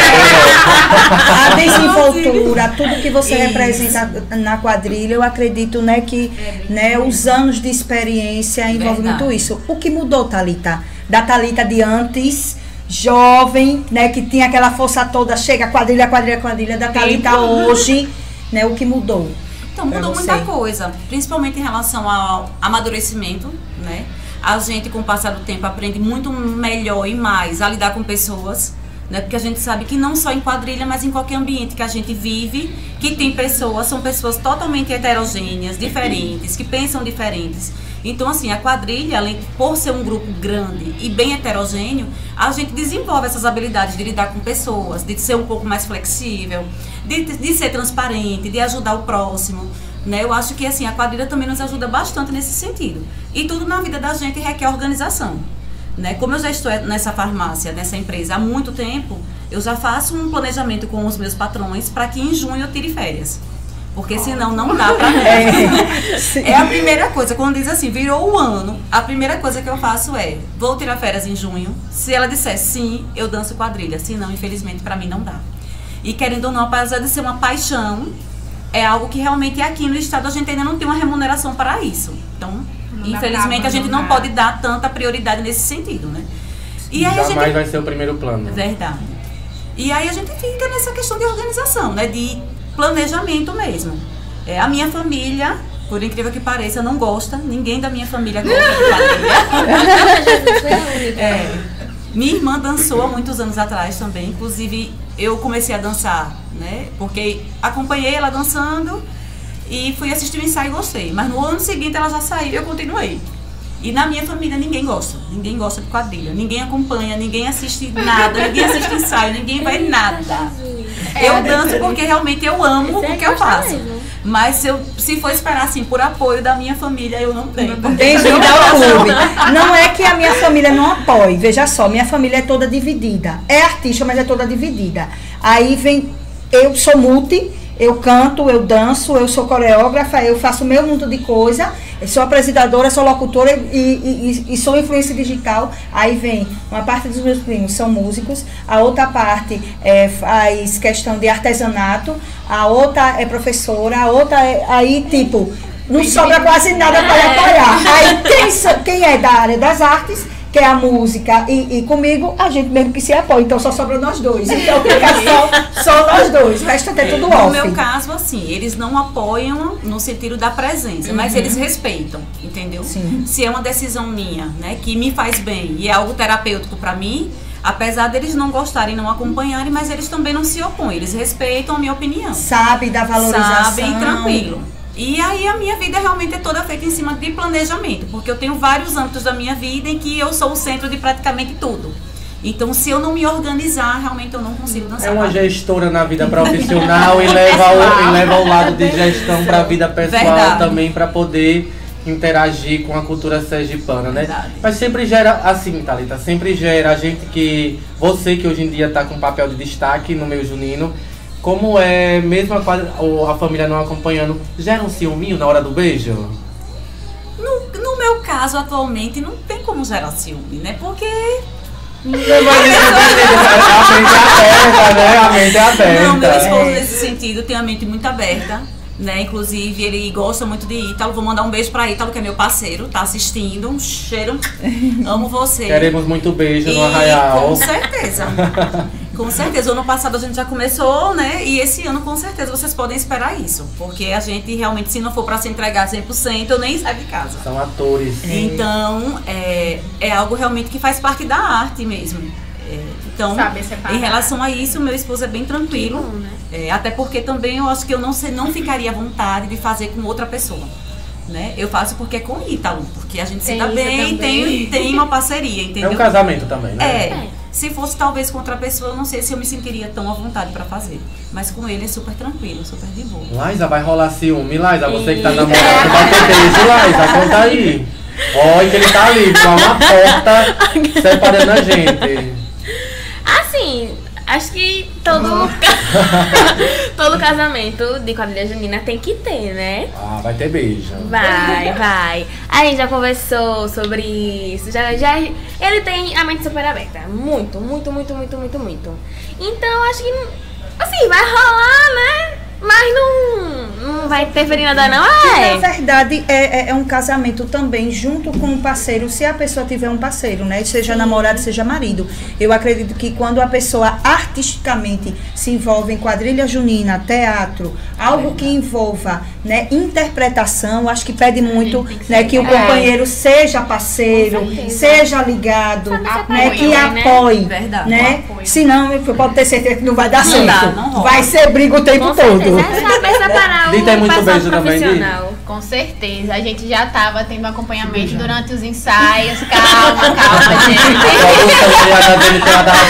A desenvoltura, tudo que você Isso. representa na quadrilha, eu acredito, né, que né, os anos de experiência envolvem Verdade. muito isso. O que mudou, Thalita? Da Thalita de antes, jovem, né, que tinha aquela força toda, chega quadrilha, quadrilha, quadrilha, da Thalita hoje, né, o que mudou? Então mudou Pra muita você. coisa, principalmente em relação ao amadurecimento, né? A gente, com o passar do tempo, aprende muito melhor e mais a lidar com pessoas, né? Porque a gente sabe que não só em quadrilha, mas em qualquer ambiente que a gente vive, que tem pessoas, são pessoas totalmente heterogêneas, diferentes, que pensam diferentes. Então, assim, a quadrilha, além por ser um grupo grande e bem heterogêneo, a gente desenvolve essas habilidades de lidar com pessoas, de ser um pouco mais flexível, de, de ser transparente, de ajudar o próximo, né? Eu acho que, assim, a quadrilha também nos ajuda bastante nesse sentido. E tudo na vida da gente requer organização, né? Como eu já estou nessa farmácia, nessa empresa há muito tempo, eu já faço um planejamento com os meus patrões para que em junho eu tire férias. Porque senão não dá pra mim. É. é a primeira coisa, quando diz assim, virou o ano, a primeira coisa que eu faço é, vou tirar férias em junho. Se ela disser sim, eu danço quadrilha. Se não, infelizmente, pra mim não dá. E querendo ou não, apesar de ser uma paixão, é algo que realmente aqui no estado a gente ainda não tem uma remuneração para isso. Então, Não dá infelizmente, pra a gente não abandonar. pode dar tanta prioridade nesse sentido, né? E aí a Jamais gente... vai ser o primeiro plano. Verdade. E aí a gente fica nessa questão de organização, né? De planejamento mesmo. É, a minha família, por incrível que pareça, não gosta. Ninguém da minha família gosta de quadrilha. É, minha irmã dançou há muitos anos atrás também. Inclusive, eu comecei a dançar, né? Porque acompanhei ela dançando e fui assistir o ensaio e gostei. Mas no ano seguinte ela já saiu e eu continuei. E na minha família ninguém gosta, ninguém gosta de quadrilha, ninguém acompanha, ninguém assiste nada, ninguém assiste ensaio, ninguém vai nada. Eu danço porque realmente eu amo o que eu faço. Mas se, eu, se for esperar assim por apoio da minha família, eu não tenho. Bem-vindo ao clube. Não é que a minha família não apoie, veja só, minha família é toda dividida. É artista, mas é toda dividida. Aí vem, eu sou multi, eu canto, eu danço, eu sou coreógrafa, eu faço o meu mundo de coisa, eu sou apresentadora, sou locutora e, e, e, e sou influência digital. Aí vem, uma parte dos meus primos são músicos, a outra parte é, faz questão de artesanato, a outra é professora, a outra é, aí tipo, não sobra quase nada para apoiar. Aí quem, quem é da área das artes, que é a música, e, e comigo, a gente mesmo que se apoia, então só sobra nós dois. Então fica só, só nós dois, o resto é tudo off. No meu caso, assim, eles não apoiam no sentido da presença, uhum. mas eles respeitam, entendeu? Sim. Se é uma decisão minha, né, que me faz bem e é algo terapêutico pra mim, apesar deles não gostarem, não acompanharem, mas eles também não se opõem, eles respeitam a minha opinião. Sabe da valorização. Sabem, tranquilo. E aí a minha vida realmente é toda feita em cima de planejamento, porque eu tenho vários âmbitos da minha vida em que eu sou o centro de praticamente tudo. Então, se eu não me organizar, realmente eu não consigo dançar. É uma gestora na vida profissional e leva o, e leva o lado de gestão para a vida pessoal. Verdade. Também, para poder interagir com a cultura sergipana, né? Verdade. Mas sempre gera, assim, Thalita, sempre gera a gente que, você que hoje em dia está com papel de destaque no meio junino, como é, mesmo a, a família não acompanhando, gera um ciúminho na hora do beijo? No, no meu caso, atualmente, não tem como gerar ciúme, né? Porque... A mente é aberta, né? A mente é aberta. Não, meu esposo, nesse sentido, tem a mente muito aberta, né? Inclusive, ele gosta muito de Ítalo. Vou mandar um beijo pra Ítalo, que é meu parceiro, tá assistindo. Um cheiro. Amo você. Queremos muito beijo no Arraial. Com certeza. Com certeza, o ano passado a gente já começou, né? E esse ano, com certeza, vocês podem esperar isso. Porque a gente realmente, se não for pra se entregar cem por cento, eu nem saio de casa. São atores. Então, é, é algo realmente que faz parte da arte mesmo. É, então, em relação a isso, meu esposo é bem tranquilo. Bom, né? É, até porque também eu acho que eu não, sei, não ficaria à vontade de fazer com outra pessoa. Né? Eu faço porque é com Ítalo. Porque a gente se dá bem, tem, tem uma parceria, entendeu? É um casamento também, né? É. é. Se fosse talvez com outra pessoa, eu não sei se eu me sentiria tão à vontade pra fazer. Mas com ele é super tranquilo, super de boa. Laísa, vai rolar ciúme. Laísa, você que tá namorando, vai ter beijo. Laísa, conta aí. Olha que ele tá ali, com uma porta separando a gente. Assim, acho que todo, todo casamento de quadrilha junina tem que ter, né? Ah, vai ter beijo. Vai, vai. A gente já conversou sobre isso. Já, já, ele tem a mente super aberta. Muito, muito, muito, muito, muito, muito. Então, acho que, assim, vai rolar, né? Mas não, não vai interferir nada não, é? Na verdade, é, é, é um casamento também junto com um parceiro, se a pessoa tiver um parceiro, né? Seja namorado, seja marido. Eu acredito que quando a pessoa artisticamente se envolve em quadrilha junina, teatro, algo que envolva, né, interpretação, acho que pede muito, né, que o companheiro seja parceiro, seja ligado, né, que apoie, né? Senão, pode ter certeza que não vai dar certo. Vai ser briga o tempo todo. E tem muito beijo também, Di? Com certeza. A gente já estava tendo acompanhamento durante os ensaios. Calma, calma, gente.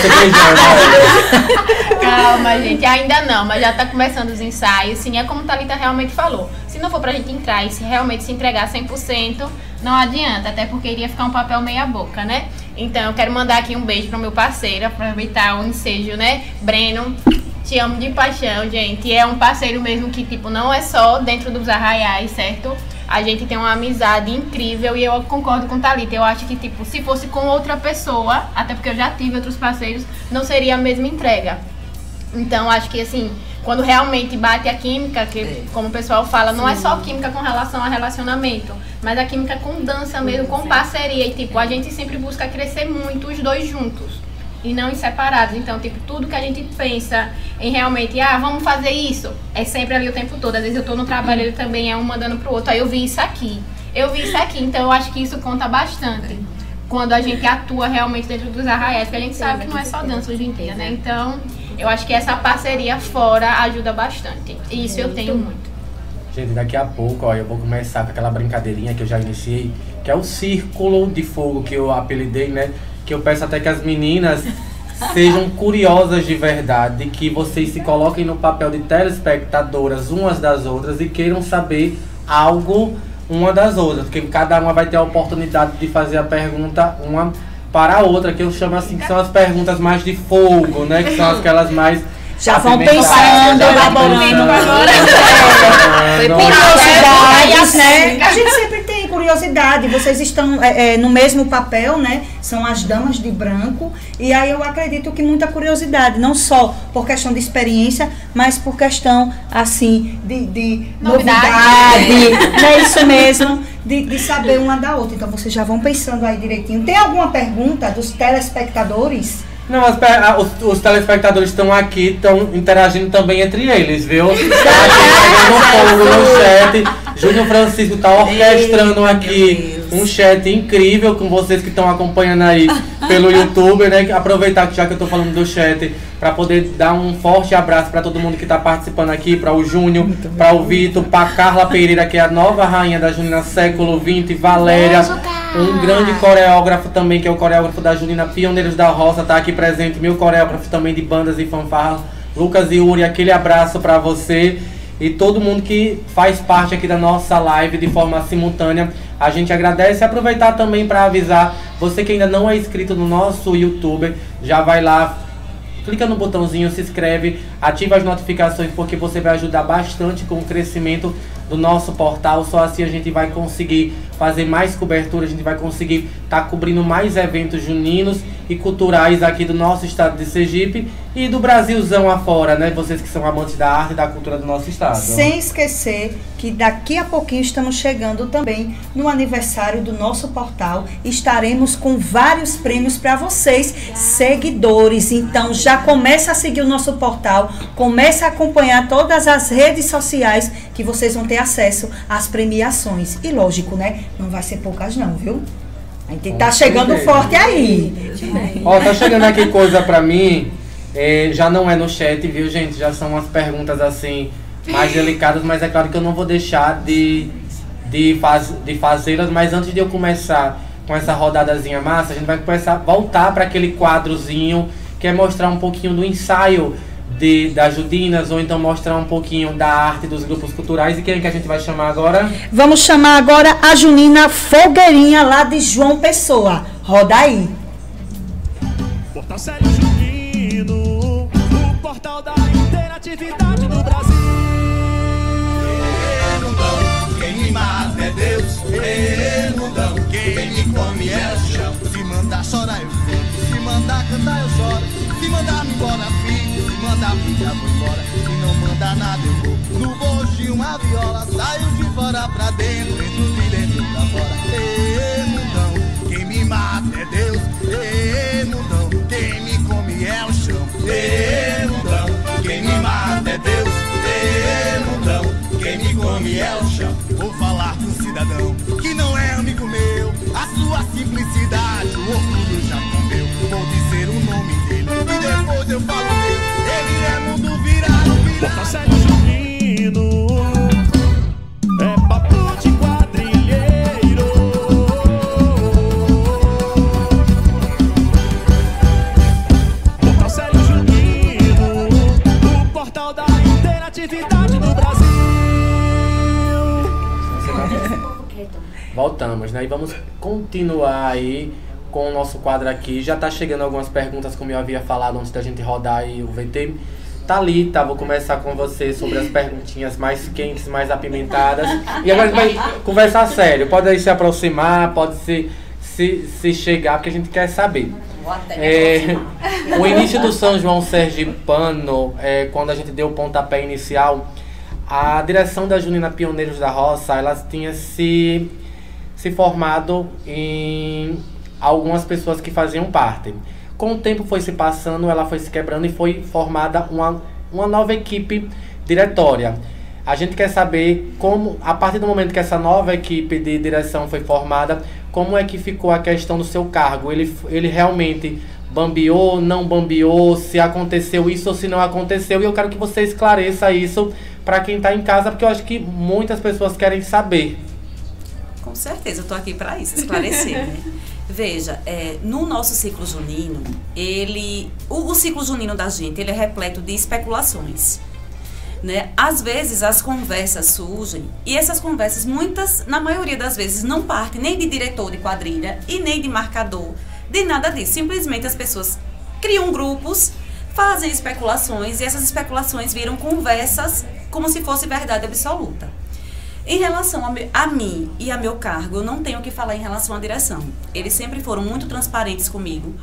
Calma, gente. Ainda não, mas já está começando os ensaios. Sim, é como a Thalita realmente falou. Se não for pra gente entrar e se realmente se entregar cem por cento, não adianta. Até porque iria ficar um papel meia boca, né? Então, eu quero mandar aqui um beijo pro meu parceiro, aproveitar o ensejo, né? Breno. Te amo de paixão, gente. E é um parceiro mesmo que, tipo, não é só dentro dos arraiais, certo? A gente tem uma amizade incrível e eu concordo com Thalita. Eu acho que, tipo, se fosse com outra pessoa, até porque eu já tive outros parceiros, não seria a mesma entrega. Então, acho que, assim, quando realmente bate a química, que, como o pessoal fala, não Sim. é só química com relação a relacionamento, mas a química com dança mesmo, com parceria. E, tipo, a gente sempre busca crescer muito os dois juntos. E não em separados. Então, tipo, tudo que a gente pensa em realmente, ah, vamos fazer isso, é sempre ali o tempo todo. Às vezes eu tô no trabalho, ele também é um mandando pro outro. Aí eu vi isso aqui, eu vi isso aqui. Então, eu acho que isso conta bastante. Quando a gente atua realmente dentro dos arraiais, porque a gente sabe que não é só dança hoje em dia, né? Então, eu acho que essa parceria fora ajuda bastante. E isso eu tenho muito. Gente, daqui a pouco, ó, eu vou começar com aquela brincadeirinha que eu já iniciei, que é o Círculo de Fogo, que eu apelidei, né? Que eu peço até que as meninas sejam curiosas de verdade, que vocês se coloquem no papel de telespectadoras umas das outras e queiram saber algo uma das outras, porque cada uma vai ter a oportunidade de fazer a pergunta uma para a outra, que eu chamo assim, que são as perguntas mais de fogo, né? Que são aquelas mais... Já vão pensando, elaborando agora. Curiosidades, né? A gente sempre tem curiosidade. Vocês estão é, é, no mesmo papel, né? São as damas de branco. E aí eu acredito que muita curiosidade, não só por questão de experiência, mas por questão, assim, de, de novidade. novidade não é isso mesmo? De, de saber uma da outra. Então vocês já vão pensando aí direitinho. Tem alguma pergunta dos telespectadores? Não, as, os, os telespectadores estão aqui, estão interagindo também entre eles, viu? Tá pegando fogo no chat. Júnior Francisco tá orquestrando aqui um chat incrível com vocês que estão acompanhando aí pelo YouTube, né? Aproveitar que já que eu tô falando do chat, para poder dar um forte abraço para todo mundo que tá participando aqui, para o Júnior, para o Vitor, para Carla Pereira, que é a nova rainha da Junina século vinte, Valéria, um grande coreógrafo também, que é o coreógrafo da Junina Pioneiros da Roça, tá aqui presente, meu coreógrafo também de bandas e fanfarras, Lucas e Yuri, aquele abraço para você. E todo mundo que faz parte aqui da nossa live de forma simultânea, a gente agradece. E aproveitar também para avisar, você que ainda não é inscrito no nosso YouTube, já vai lá, clica no botãozinho, se inscreve, ativa as notificações, porque você vai ajudar bastante com o crescimento do nosso portal. Só assim a gente vai conseguir fazer mais cobertura, a gente vai conseguir estar tá cobrindo mais eventos juninos e culturais aqui do nosso estado de Sergipe e do Brasilzão afora, né? Vocês que são amantes da arte e da cultura do nosso estado. Sem esquecer que daqui a pouquinho estamos chegando também no aniversário do nosso portal. Estaremos com vários prêmios para vocês, seguidores. Então já começa a seguir o nosso portal, começa a acompanhar todas as redes sociais que vocês vão ter acesso às premiações. E lógico, né? Não vai ser poucas não, viu? A gente tá chegando forte aí. Ó, tá chegando aqui coisa pra mim, é, já não é no chat, viu, gente? Já são umas perguntas assim, mais delicadas, mas é claro que eu não vou deixar de, de, faz, de fazê-las, mas antes de eu começar com essa rodadazinha massa, a gente vai começar a voltar para aquele quadrozinho, que é mostrar um pouquinho do ensaio De, das Judinas, ou então mostrar um pouquinho da arte dos grupos culturais. E quem é que a gente vai chamar agora? Vamos chamar agora a Junina Fogueirinha, lá de João Pessoa. Roda aí. Portal Sério Junino, o portal da interatividade do Brasil. Quem me mata é Deus, eu não dão. Quem me come é o chão. Se mandar chorar eu fico, se mandar cantar eu choro, se mandar me embora fico, se mandar ficar vou embora, se não mandar nada eu vou. No bolso uma viola, saio de fora pra dentro, entro de dentro pra fora. Ê, mundão, quem me mata é Deus, ê, mundão, quem me come é o chão. Ê, mundão, quem me mata é Deus, ê, mundão, quem me come é o chão. Vou falar com um cidadão que não é amigo meu, a sua simplicidade, o orgulho já comeu. Vou dizer o nome dele e depois eu falo meu. Ele é mundo virado, virado. Portal Sério Junino, é papo de quadrilheiro. Portal Sério Junino, o portal da interatividade do Brasil. Voltamos, né? E vamos continuar aí com o nosso quadro aqui. Já tá chegando algumas perguntas, como eu havia falado antes da gente rodar aí o V T. Thalita, vou começar com você sobre as perguntinhas mais quentes, mais apimentadas. E agora a gente vai conversar sério. Pode aí se aproximar, pode se, se, se chegar, porque a gente quer saber. É, o início do São João Sergipano, é, quando a gente deu o pontapé inicial, a direção da Junina Pioneiros da Roça, elas tinha se, se formado em algumas pessoas que faziam parte. Com o tempo foi se passando, ela foi se quebrando e foi formada uma, uma nova equipe diretória. A gente quer saber como, a partir do momento que essa nova equipe de direção foi formada, como é que ficou a questão do seu cargo? Ele, ele realmente bambiou, não bambiou, se aconteceu isso ou se não aconteceu? E eu quero que você esclareça isso para quem está em casa, porque eu acho que muitas pessoas querem saber. Com Com certeza, eu tô aqui para isso, esclarecer, né? Veja, é, no nosso ciclo junino, ele, o, o ciclo junino da gente, ele é repleto de especulações, né? Às vezes as conversas surgem e essas conversas, muitas, na maioria das vezes, não partem nem de diretor de quadrilha e nem de marcador, de nada disso. Simplesmente as pessoas criam grupos, fazem especulações e essas especulações viram conversas como se fosse verdade absoluta. Em relação a, me, a mim e a meu cargo, eu não tenho o que falar em relação à direção. Eles sempre foram muito transparentes comigo.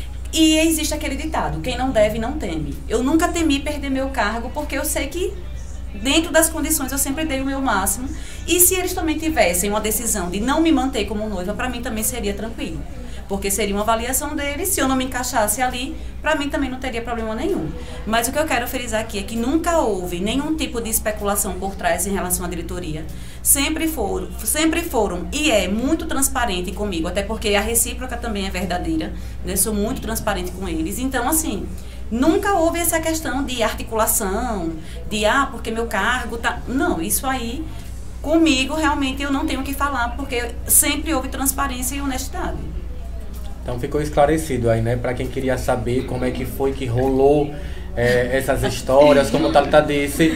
E existe aquele ditado, quem não deve não teme. Eu nunca temi perder meu cargo, porque eu sei que dentro das condições eu sempre dei o meu máximo. E se eles também tivessem uma decisão de não me manter como noiva, para mim também seria tranquilo. Porque seria uma avaliação deles, se eu não me encaixasse ali, para mim também não teria problema nenhum. Mas o que eu quero frisar aqui é que nunca houve nenhum tipo de especulação por trás em relação à diretoria. Sempre foram, sempre foram e é muito transparente comigo, até porque a recíproca também é verdadeira, né? Sou muito transparente com eles. Então, assim, nunca houve essa questão de articulação, de, ah, porque meu cargo tá... Não, isso aí, comigo, realmente eu não tenho o que falar, porque sempre houve transparência e honestidade. Então ficou esclarecido aí, né? Para quem queria saber como é que foi que rolou é, essas histórias, como o Thalita disse,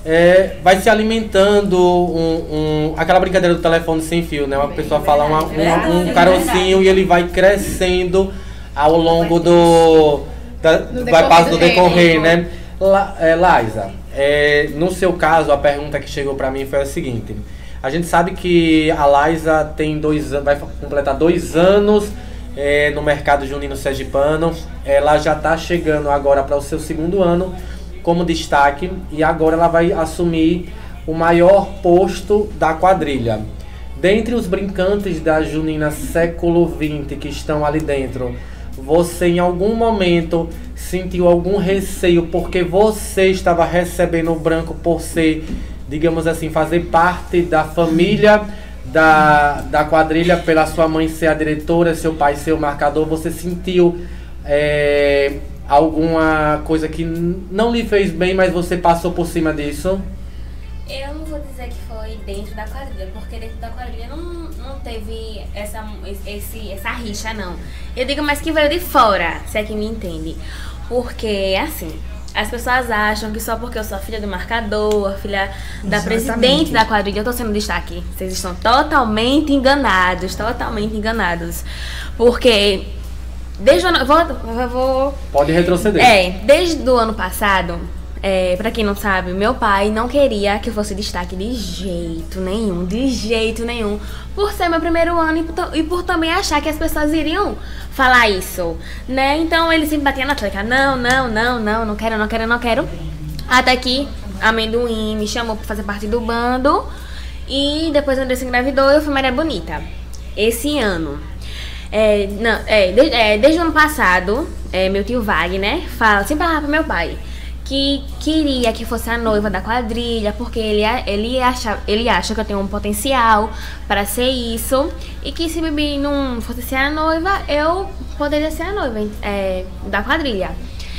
é, vai se alimentando um, um, aquela brincadeira do telefone sem fio, né? Uma pessoa fala uma, uma, um carocinho e ele vai crescendo ao longo do, da, do vai passo do decorrer, né? La, é, Laísa, é, no seu caso, a pergunta que chegou para mim foi a seguinte: a gente sabe que a Laísa tem dois anos, vai completar dois anos É, no mercado junino sergipano. Ela já está chegando agora para o seu segundo ano como destaque e agora ela vai assumir o maior posto da quadrilha. Dentre os brincantes da junina século vinte que estão ali dentro, você em algum momento sentiu algum receio porque você estava recebendo o branco por ser, digamos assim, fazer parte da família Da, da quadrilha, pela sua mãe ser a diretora, seu pai ser o marcador? Você sentiu é, alguma coisa que não lhe fez bem, mas você passou por cima disso? Eu não vou dizer que foi dentro da quadrilha, porque dentro da quadrilha não, não teve essa, esse, essa rixa, não. Eu digo mais que veio de fora, se é que me entende. Porque, assim, as pessoas acham que só porque eu sou a filha do marcador, a filha da Exatamente. presidente da quadrilha, eu tô sendo destaque. Vocês estão totalmente enganados, totalmente enganados. Porque desde o ano... Vou, eu vou... Pode retroceder. É, desde o ano passado, é, pra quem não sabe, meu pai não queria que eu fosse destaque de jeito nenhum, de jeito nenhum. Por ser meu primeiro ano e por, e por também achar que as pessoas iriam falar isso, né? Então ele sempre batia na tecla, não, não, não, não, não quero, não quero, não quero. Até que Amendoim me chamou pra fazer parte do bando e depois a Andressa engravidou e eu fui Maria Bonita. Esse ano, é, não, é, de, é, desde o ano passado, é, meu tio Wagner fala, sempre falava pro meu pai que queria que fosse a noiva da quadrilha, porque ele, ele, acha, ele acha que eu tenho um potencial para ser isso, e que se Bibi não fosse ser a noiva, eu poderia ser a noiva é, da quadrilha.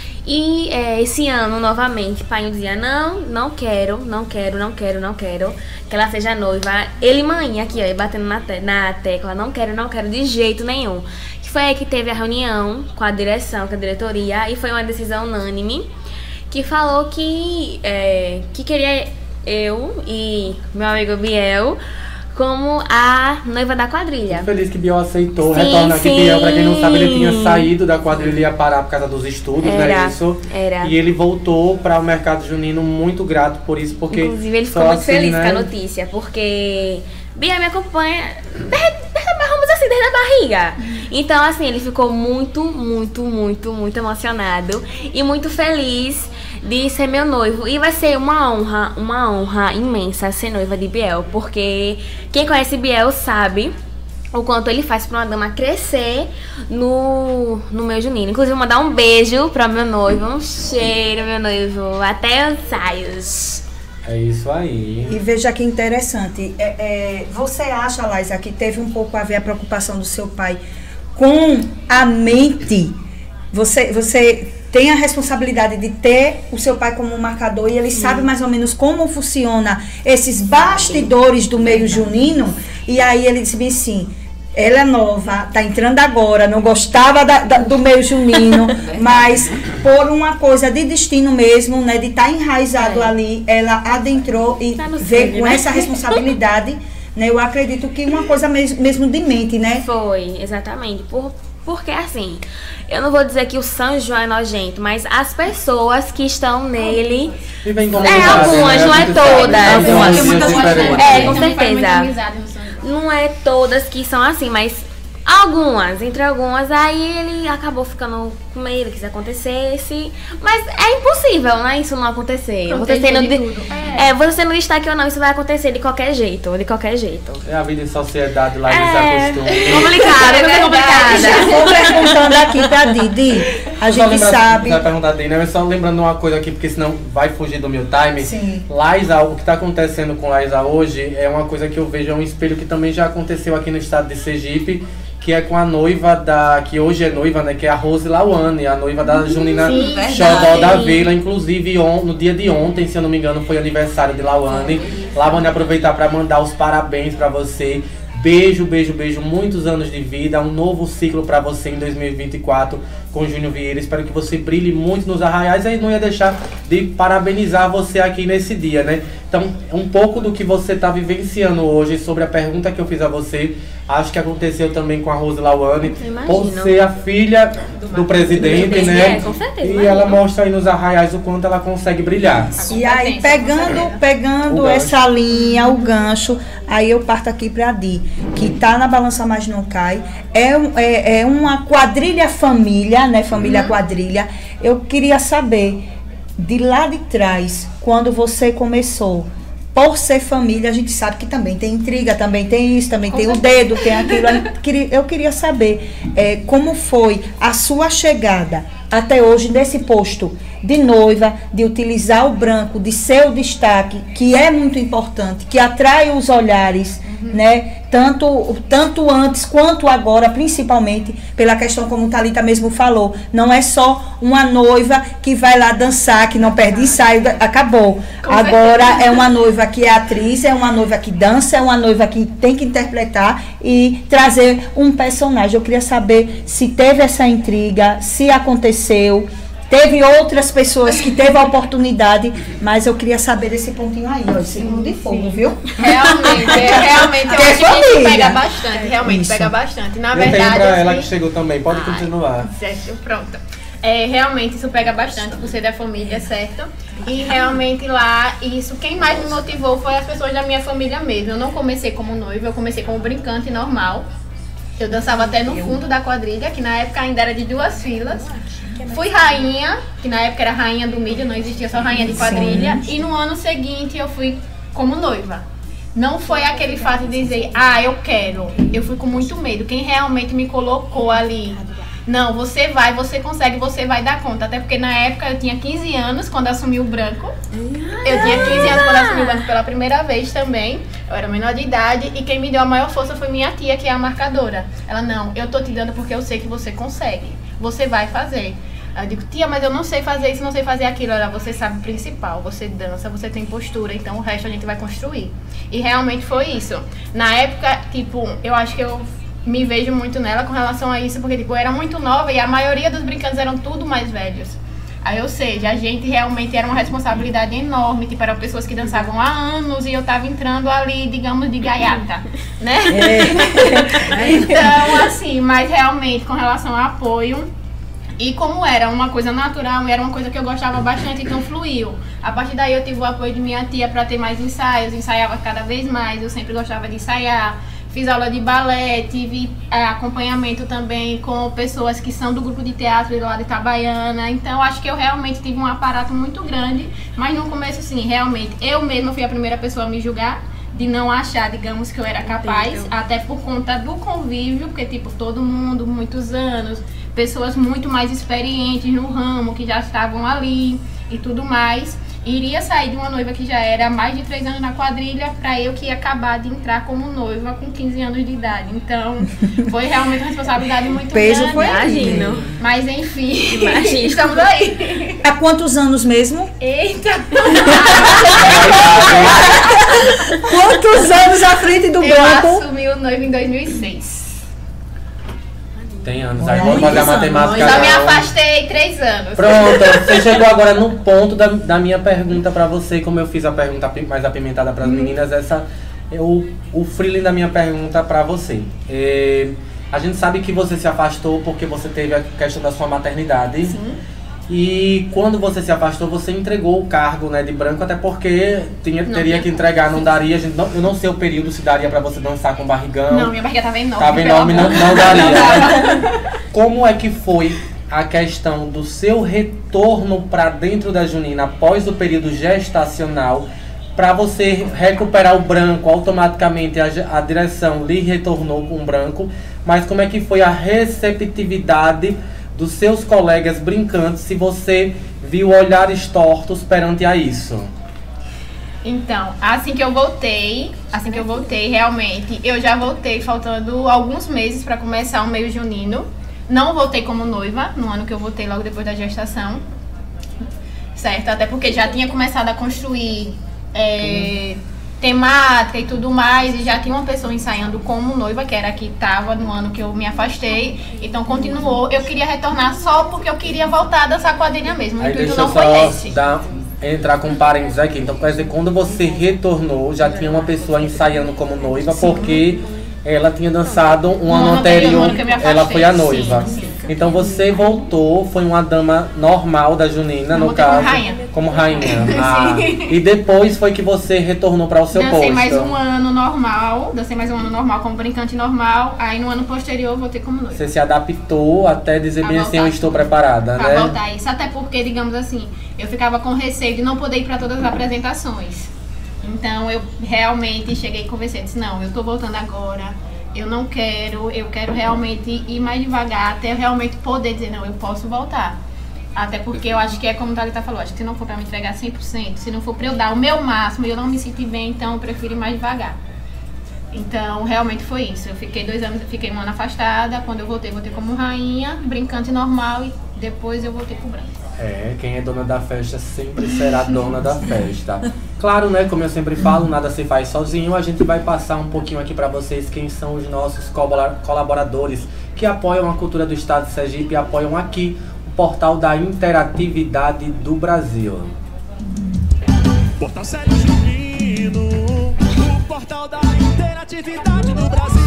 E é, esse ano, novamente, pai dizia, não, não quero, não quero, não quero, não quero que ela seja noiva. Ele e mãe aqui, ó, batendo na, te na tecla, não quero, não quero de jeito nenhum. Que foi aí que teve a reunião com a direção, com a diretoria, e foi uma decisão unânime, que falou que, é, que queria eu e meu amigo Biel como a noiva da quadrilha. Tô feliz que Biel aceitou. Sim, Retorna aqui, sim. Biel, pra quem não sabe, ele tinha saído da quadrilha e ia parar por causa dos estudos, Era, né? Isso. era. E ele voltou para o mercado junino, muito grato por isso, porque... Inclusive, ele ficou só muito assim, feliz né? com a notícia, porque Bia me acompanha desde, desde, vamos assim, desde a barriga. Então, assim, ele ficou muito, muito, muito, muito emocionado e muito feliz de ser meu noivo. E vai ser uma honra, uma honra imensa ser noiva de Biel, porque quem conhece Biel sabe o quanto ele faz pra uma dama crescer no, no meu junino. Inclusive, vou mandar um beijo pra meu noivo, um cheiro, meu noivo, até ensaios. É isso aí. E veja que interessante, é, é, você acha, Laísa, que teve um pouco a ver a preocupação do seu pai com a mente? Você, você tem a responsabilidade de ter o seu pai como um marcador e ele sabe mais ou menos como funciona esses bastidores do meio junino, E aí ele disse bem assim, ela é nova, tá entrando agora, não gostava da, da, do meio junino, mas por uma coisa de destino mesmo, né, de estar tá enraizado é. ali, ela adentrou e tá veio com né? essa responsabilidade, né, eu acredito que uma coisa mesmo, mesmo de mente, né? Foi, exatamente, por, porque assim, eu não vou dizer que o São João é nojento, mas as pessoas que estão nele, é algumas, não é todas, é, com certeza. Não é todas que são assim, mas algumas, entre algumas, aí ele acabou ficando com medo que isso acontecesse. Mas é impossível, né? Isso não acontecer. Você sendo, de, é. É, você sendo destaque ou não, isso vai acontecer de qualquer jeito, de qualquer jeito. É a vida em sociedade lá, eles é, acostumam. Complicado, é bem complicado. Vou perguntando aqui pra Didi, a gente sabe... Vai perguntar a Didi, né? Mas só lembrando uma coisa aqui, porque senão vai fugir do meu time. Sim. Laísa, o que tá acontecendo com Laísa hoje é uma coisa que eu vejo, é um espelho que também já aconteceu aqui no estado de Sergipe, que é com a noiva da, que hoje é noiva, né, que é a Rose Lauane, a noiva da Junina Xodó da Vila. Inclusive on, no dia de ontem, se eu não me engano, foi aniversário de Lauane. Lauane, aproveitar para mandar os parabéns para você. Beijo, beijo, beijo, muitos anos de vida, um novo ciclo para você em dois mil e vinte e quatro com Júnior Vieira. Espero que você brilhe muito nos arraiais. Aí não ia deixar de parabenizar você aqui nesse dia, né? Então, um pouco do que você está vivenciando hoje sobre a pergunta que eu fiz a você, acho que aconteceu também com a Rose Lauane, por ser a filha do, do presidente, né? É, com certeza, e ela mostra aí nos arraiais o quanto ela consegue brilhar. E aí, pegando, pegando essa linha, o gancho, aí eu parto aqui para a Di, que tá na Balança Mas Não Cai, é, é, é uma quadrilha família, né? Família uhum. quadrilha. Eu queria saber, de lá de trás, quando você começou, por ser família, a gente sabe que também tem intriga, também tem isso, também Com tem certeza. o dedo, tem aquilo. Eu queria saber é, como foi a sua chegada até hoje nesse posto de noiva, de utilizar o branco, de ser o destaque, que é muito importante, que atrai os olhares, uhum. né? Tanto, tanto antes quanto agora, principalmente pela questão como a Thalita mesmo falou. Não é só uma noiva que vai lá dançar, que não perde ensaio, acabou. Com agora certeza. É uma noiva que é atriz, é uma noiva que dança, é uma noiva que tem que interpretar e trazer um personagem. Eu queria saber se teve essa intriga, se aconteceu. Teve outras pessoas que teve a oportunidade, mas eu queria saber desse pontinho aí, ó, esse mundo de fogo, viu? Realmente, é, realmente, eu acho que isso pega bastante, realmente Isso. pega bastante. Na eu verdade, tenho pra ela assim, que chegou também, pode ai, continuar. Certo, pronto. É, realmente isso pega bastante por ser da família, certo? E realmente lá, isso, quem mais me motivou foi as pessoas da minha família mesmo. Eu não comecei como noiva, eu comecei como brincante normal. Eu dançava até no fundo da quadrilha, que na época ainda era de duas filas. Fui rainha, que na época era rainha do mídia, não existia só rainha de quadrilha. Sim. E no ano seguinte eu fui como noiva. Não foi aquele fato de dizer, ah, eu quero. Eu fui com muito medo. Quem realmente me colocou ali, não, você vai, você consegue, você vai dar conta. Até porque na época eu tinha quinze anos quando assumi o branco. Eu tinha quinze anos quando assumi o branco pela primeira vez também. Eu era menor de idade e quem me deu a maior força foi minha tia, que é a marcadora. Ela, não, eu tô te dando porque eu sei que você consegue. Você vai fazer. Eu digo, tia, mas eu não sei fazer isso, não sei fazer aquilo. Ela, você sabe o principal, você dança, você tem postura, então o resto a gente vai construir. E realmente foi isso. Na época, tipo, eu acho que eu me vejo muito nela com relação a isso, porque tipo, eu era muito nova e a maioria dos brincantes eram tudo mais velhos. Aí, ou seja, a gente realmente era uma responsabilidade enorme, tipo, eram pessoas que dançavam há anos e eu tava entrando ali, digamos, de gaiata, né? É. Então, assim, mas realmente, com relação ao apoio, e como era uma coisa natural, era uma coisa que eu gostava bastante, então fluiu. A partir daí eu tive o apoio de minha tia para ter mais ensaios, ensaiava cada vez mais, eu sempre gostava de ensaiar. Fiz aula de balé, tive é, acompanhamento também com pessoas que são do grupo de teatro lá de Itabaiana. Então acho que eu realmente tive um aparato muito grande, mas no começo sim, realmente, eu mesma fui a primeira pessoa a me julgar, de não achar, digamos, que eu era capaz, Entendi. até por conta do convívio, porque tipo, todo mundo, muitos anos, pessoas muito mais experientes no ramo, que já estavam ali e tudo mais. Iria sair de uma noiva que já era há mais de três anos na quadrilha para eu que ia acabar de entrar como noiva com quinze anos de idade. Então, foi realmente uma responsabilidade muito Peso grande. Foi Imagino. Mas enfim, Imagino. estamos aí. Há quantos anos mesmo? Eita! Quantos anos à frente do Eu branco? assumi o noivo em dois mil e seis. Tem anos, aí vamos fazer a Muitos anos. matemática. Só me não. afastei três anos. Pronto, você chegou agora no ponto da, da minha pergunta pra você, como eu fiz a pergunta api- mais apimentada pras meninas, essa é o, o feeling da minha pergunta pra você. É, a gente sabe que você se afastou porque você teve a questão da sua maternidade. Sim. E quando você se afastou, você entregou o cargo, né, de branco, até porque tinha, Não, teria minha- que entregar, não daria. A gente não, eu não sei o período se daria pra você dançar com barrigão. Não, minha barriga tava enorme. Tava pelo enorme, não, amor. não daria. Como é que foi a questão do seu retorno para dentro da Junina após o período gestacional, para você recuperar o branco? Automaticamente a, ge- a direção lhe retornou com o branco, mas como é que foi a receptividade dos seus colegas brincantes, se você viu olhares tortos perante a isso? Então, assim que eu voltei, assim que eu voltei, realmente, eu já voltei faltando alguns meses para começar o meio junino. Não voltei como noiva, no ano que eu voltei logo depois da gestação. Certo? Até porque já tinha começado a construir é, temática e tudo mais, e já tinha uma pessoa ensaiando como noiva, que era a que estava no ano que eu me afastei. Então continuou. Eu queria retornar só porque eu queria voltar a dançar quadrilha mesmo. O Aí intuito deixa eu não foi só esse. dar, entrar com um parênteses aqui. Então, quer dizer, quando você retornou, já tinha uma pessoa ensaiando como noiva, porque ela tinha dançado um No ano ano anterior, anterior, no ano que eu me afastei. ela foi a noiva. Sim, sim. Então você voltou, foi uma dama normal da Junina, Eu no voltei caso. como rainha. Como rainha. Ah, Sim. e depois foi que você retornou para o seu Dancei posto. mais um ano normal, dancei mais um ano normal como brincante normal, aí no ano posterior eu voltei como noiva. Você se adaptou até dizer A bem assim, voltar. eu estou preparada, Pra né? voltar isso, até porque, digamos assim, eu ficava com receio de não poder ir pra todas as apresentações. Então eu realmente cheguei e conversei, disse, não, eu tô voltando agora, eu não quero, eu quero realmente ir mais devagar até eu realmente poder dizer, não, eu posso voltar. Até porque eu acho que é como a Thalita falou, acho que se não for pra me entregar cem por cento, se não for pra eu dar o meu máximo e eu não me sentir bem, então eu prefiro ir mais devagar. Então, realmente foi isso. Eu fiquei dois anos, fiquei um ano afastada. Quando eu voltei, voltei como rainha, brincante normal, e depois eu voltei pro branco. É, quem é dona da festa sempre será dona da festa. Claro, né, como eu sempre falo, nada se faz sozinho. A gente vai passar um pouquinho aqui pra vocês quem são os nossos colabora- colaboradores que apoiam a cultura do estado de Sergipe e apoiam aqui o portal da interatividade do Brasil. Portal Sério Junino, o portal da interatividade do Brasil.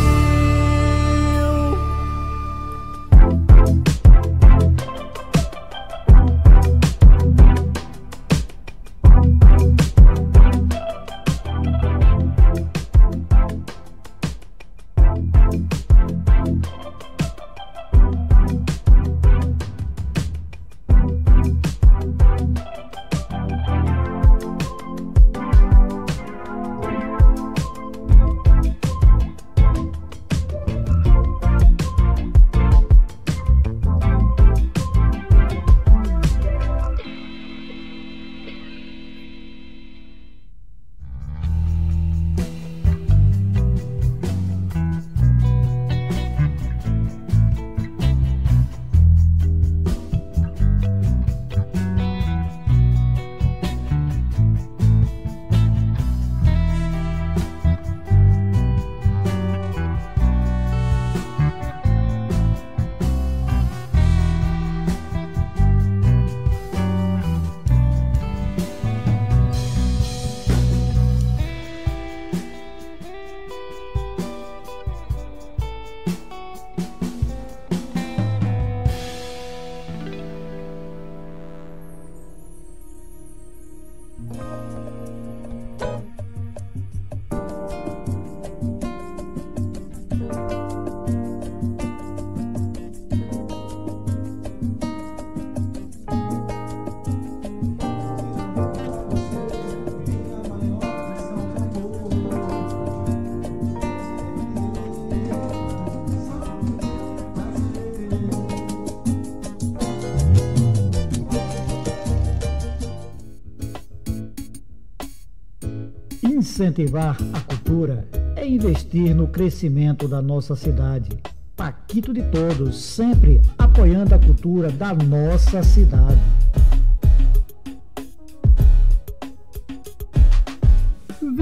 Incentivar a cultura é investir no crescimento da nossa cidade. Paquito de Todos, sempre apoiando a cultura da nossa cidade.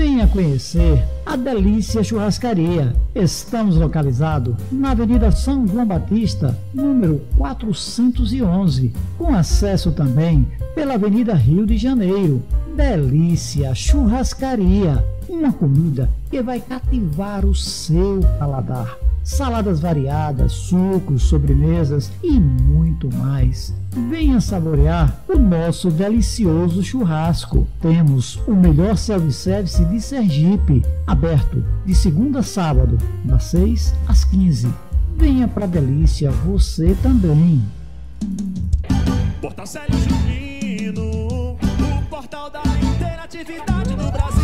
Venha conhecer a Delícia Churrascaria. Estamos localizados na Avenida São João Batista, número quatrocentos e onze, com acesso também pela Avenida Rio de Janeiro. Delícia Churrascaria, uma comida que vai cativar o seu paladar. Saladas variadas, sucos, sobremesas e muito mais. Venha saborear o nosso delicioso churrasco. Temos o melhor self-service de Sergipe, aberto de segunda a sábado, das seis às quinze. Venha pra Delícia você também. Portal Sério Junino, o portal da interatividade do Brasil.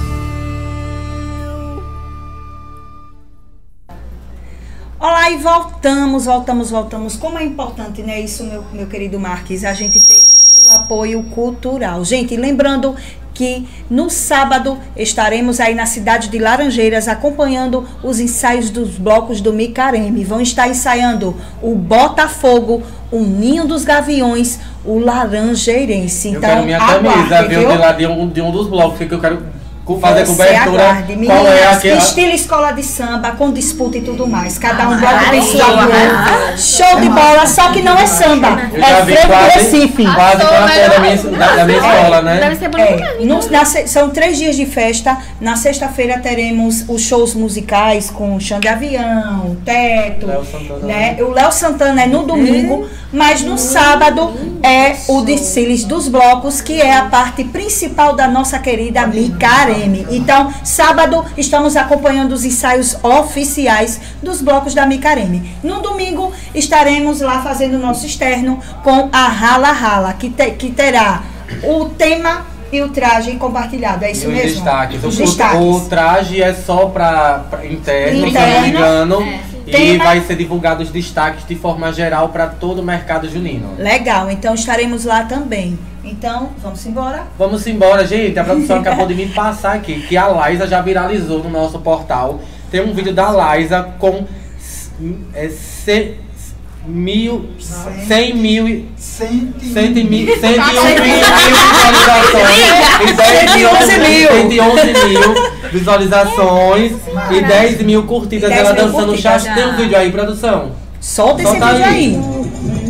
Olá, e voltamos, voltamos, voltamos. Como é importante, né, isso, meu, meu querido Marques, a gente ter o apoio cultural. Gente, lembrando que no sábado estaremos aí na cidade de Laranjeiras acompanhando os ensaios dos blocos do Micareme. Vão estar ensaiando o Botafogo, o Ninho dos Gaviões, o Laranjeirense. Eu então, quero minha aguarde, camisa, viu, viu? de, lá, de, um, de um dos blocos, que eu quero fazer Você cobertura. aguarde, meninas, Qual é aquela... estilo escola de samba, com disputa e tudo mais. Cada um Ah, bloco tem sua arrasou, cor. Show de bola, só que não é samba. Eu já É vi frevo de quase, Recife. quase com a cor da minha, da, da minha escola, né? Deve ser bonito É, mesmo, no- então. na se- são três dias de festa. Na sexta-feira teremos os shows musicais com Chão de Avião, Teto, Léo Santana. né? O Léo Santana é no domingo, mas no sábado é o desfiles dos blocos, que é a parte principal da nossa querida Micareme. Então, sábado estamos acompanhando os ensaios oficiais dos blocos da Micareme. No domingo estaremos lá fazendo o nosso externo com a Rala Rala, que, te- que terá o tema e o traje compartilhado. É E isso os mesmo? destaques. Os o, destaques. o traje é só para interno, se eu não Interno. me engano. E Tema. vai ser divulgado os destaques de forma geral para todo o mercado junino. Legal, então estaremos lá também. Então, vamos embora. Vamos embora, gente. A produção acabou de me passar aqui que a Laisa já viralizou no nosso portal. Tem um vídeo da Laisa com é, ce, mil, cem mil, e- Cento cento e mil, cento e um mil visualizações e dez mil, cento e onze mil visualizações e dez mil curtidas. E dez Ela mil dançando o curtidas. chat. Tem um vídeo aí, produção? Solta esse Solta vídeo aí. aí.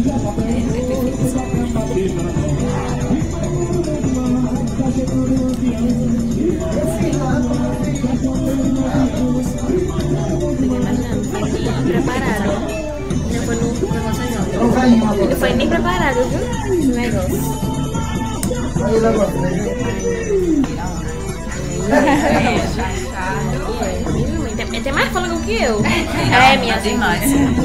Preparado. Não foi no promoção, não. Não vai uma Não foi nem preparado, viu? Esse negócio. Aí lá agora. Tem, tem mais fôlego que eu. É, minha demais.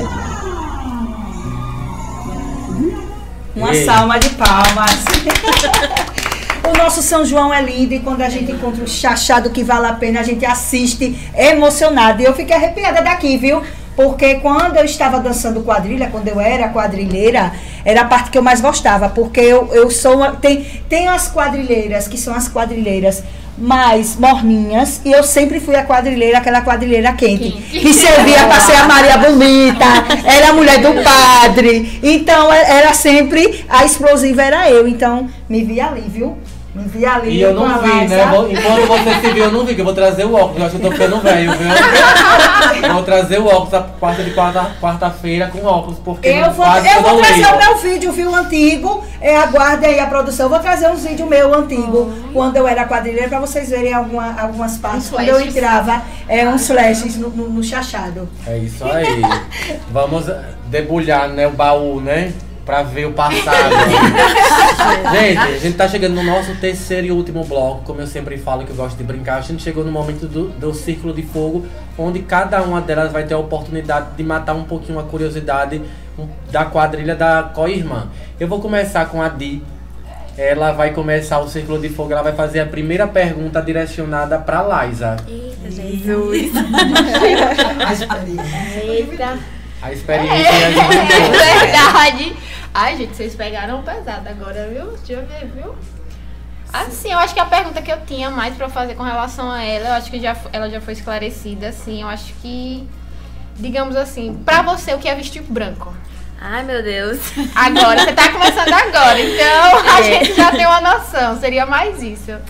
Uma Ei. salva de palmas. O nosso São João é lindo e quando a gente encontra um chachado que vale a pena, a gente assiste emocionado. E eu fiquei arrepiada daqui, viu? Porque quando eu estava dançando quadrilha, quando eu era quadrilheira, era a parte que eu mais gostava. Porque eu, eu sou uma, tem, tem as quadrilheiras, que são as quadrilheiras mais morninhas, e eu sempre fui a quadrilheira, aquela quadrilheira quente, que servia para ser a Maria Bonita, era a mulher do padre. Então, era sempre, a explosiva era eu. Então, me vi ali, viu? Me vi ali. E eu com a não vi, Laisa. né? Vou- Enquanto você se viu, eu não vi, que eu vou trazer o óculos. Eu acho que eu tô ficando velho, viu? Vou trazer o óculos a quarta de quarta- quarta-feira com óculos, porque Eu vou, quase eu vou não trazer leio. o meu vídeo, viu, antigo. É, aguardem aí a produção. Eu vou trazer uns vídeos meu antigo, quando eu era quadrilheira, pra vocês verem alguma, algumas partes. Uns Quando eu flashes. entrava, é, uns flashes no, no, no chachado. É isso aí. Vamos debulhar, né, o baú, né? Pra ver o passado. Gente, a gente tá chegando no nosso terceiro e último bloco. Como eu sempre falo que eu gosto de brincar, a gente chegou no momento do, do Círculo de Fogo, onde cada uma delas vai ter a oportunidade de matar um pouquinho a curiosidade um, da quadrilha da co-irmã. Eu vou começar com a Di. Ela vai começar o Círculo de Fogo, ela vai fazer a primeira pergunta direcionada pra Laisa. Eita, Jesus. A experiência. Eita. A experiência é, a gente É verdade. Ai, gente, vocês pegaram pesado agora, viu? Deixa eu ver, viu? Assim, eu acho que a pergunta que eu tinha mais pra fazer com relação a ela, eu acho que já, ela já foi esclarecida, assim. Eu acho que, digamos assim, pra você, o que é vestir branco? Ai, meu Deus. Agora, você tá começando agora, então a É. gente já tem uma noção. Seria mais isso.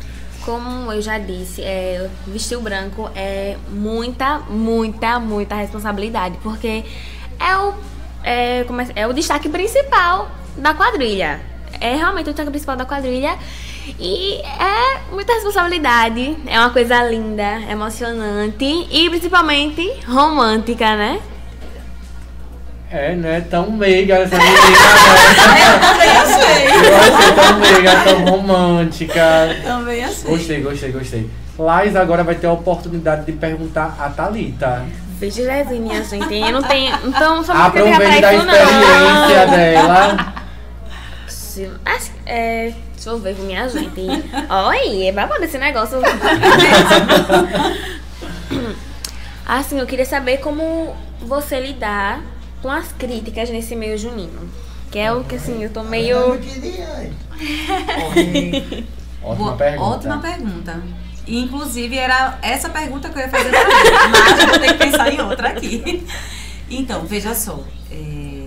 Como eu já disse, é, vestir o branco é muita, muita, muita responsabilidade, porque é o, é, como é, é o destaque principal da quadrilha. É realmente o destaque principal da quadrilha e é muita responsabilidade, é uma coisa linda, emocionante e principalmente romântica, né? É, né? Tão meiga essa menina, né? Eu também achei. Eu achei tão meiga, tão romântica. Também achei. Gostei, gostei, gostei. Lais agora vai ter a oportunidade de perguntar a Thalita. Veja Zezinha, minha gente. Eu não tenho. Então, só aproveite da experiência dela. Acho, é, deixa eu ver com minha gente. Olha, é babado esse negócio. Assim, eu queria saber como você lidar com as críticas nesse meio junino. Que é o que, assim, eu tô meio... Ótima Boa, pergunta. Ótima pergunta. E, inclusive, era essa pergunta que eu ia fazer também, mas eu vou ter que pensar em outra aqui. Então, veja só. É,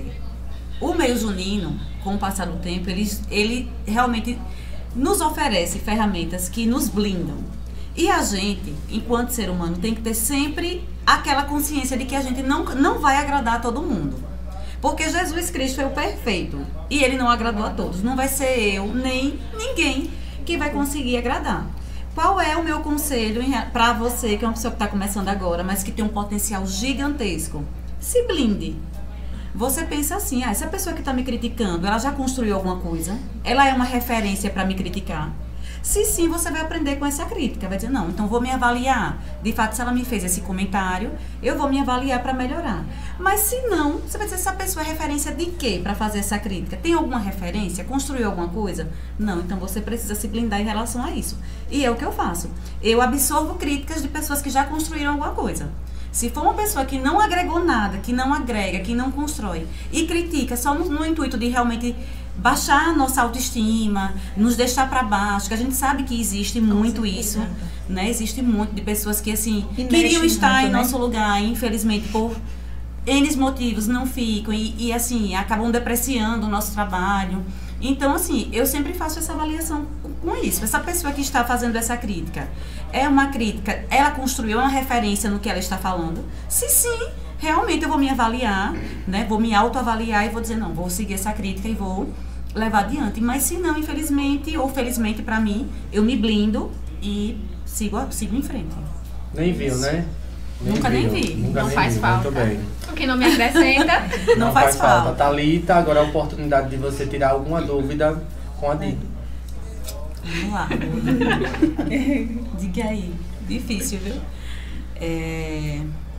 o meio junino, com o passar do tempo, ele, ele realmente nos oferece ferramentas que nos blindam. E a gente, enquanto ser humano, tem que ter sempre aquela consciência de que a gente não, não vai agradar a todo mundo. Porque Jesus Cristo é o perfeito e ele não agradou a todos. Não vai ser eu, nem ninguém que vai conseguir agradar. Qual é o meu conselho para você, que é uma pessoa que está começando agora, mas que tem um potencial gigantesco? Se blinde. Você pensa assim, ah, essa pessoa que está me criticando, ela já construiu alguma coisa? Ela é uma referência para me criticar? Se sim, você vai aprender com essa crítica. Vai dizer, não, então vou me avaliar. De fato, se ela me fez esse comentário, eu vou me avaliar para melhorar. Mas se não, você vai dizer, essa pessoa é referência de quê para fazer essa crítica? Tem alguma referência? Construiu alguma coisa? Não, então você precisa se blindar em relação a isso. E é o que eu faço. Eu absorvo críticas de pessoas que já construíram alguma coisa. Se for uma pessoa que não agregou nada, que não agrega, que não constrói, e critica só no, no intuito de realmente baixar a nossa autoestima, nos deixar para baixo, que a gente sabe que existe muito isso, né? Existe muito de pessoas que, assim, E queriam mexe estar muito, em né? nosso lugar e, infelizmente, por N motivos, não ficam e, e, assim, acabam depreciando o nosso trabalho. Então, assim, eu sempre faço essa avaliação com isso. Essa pessoa que está fazendo essa crítica, é uma crítica, ela construiu uma referência no que ela está falando? Se sim, realmente eu vou me avaliar, né? Vou me autoavaliar e vou dizer, não, vou seguir essa crítica e vou levar adiante. Mas se não, infelizmente, ou felizmente para mim, eu me blindo e sigo, sigo em frente. Nem viu, né? Nem Nunca viu. nem vi. Nunca Não nem faz viu. falta. Muito bem. O que não me acrescenta. Não faz falta. Thalita, agora é a oportunidade de você tirar alguma dúvida com a Didi. Vamos lá. Diga aí. Difícil, viu? É...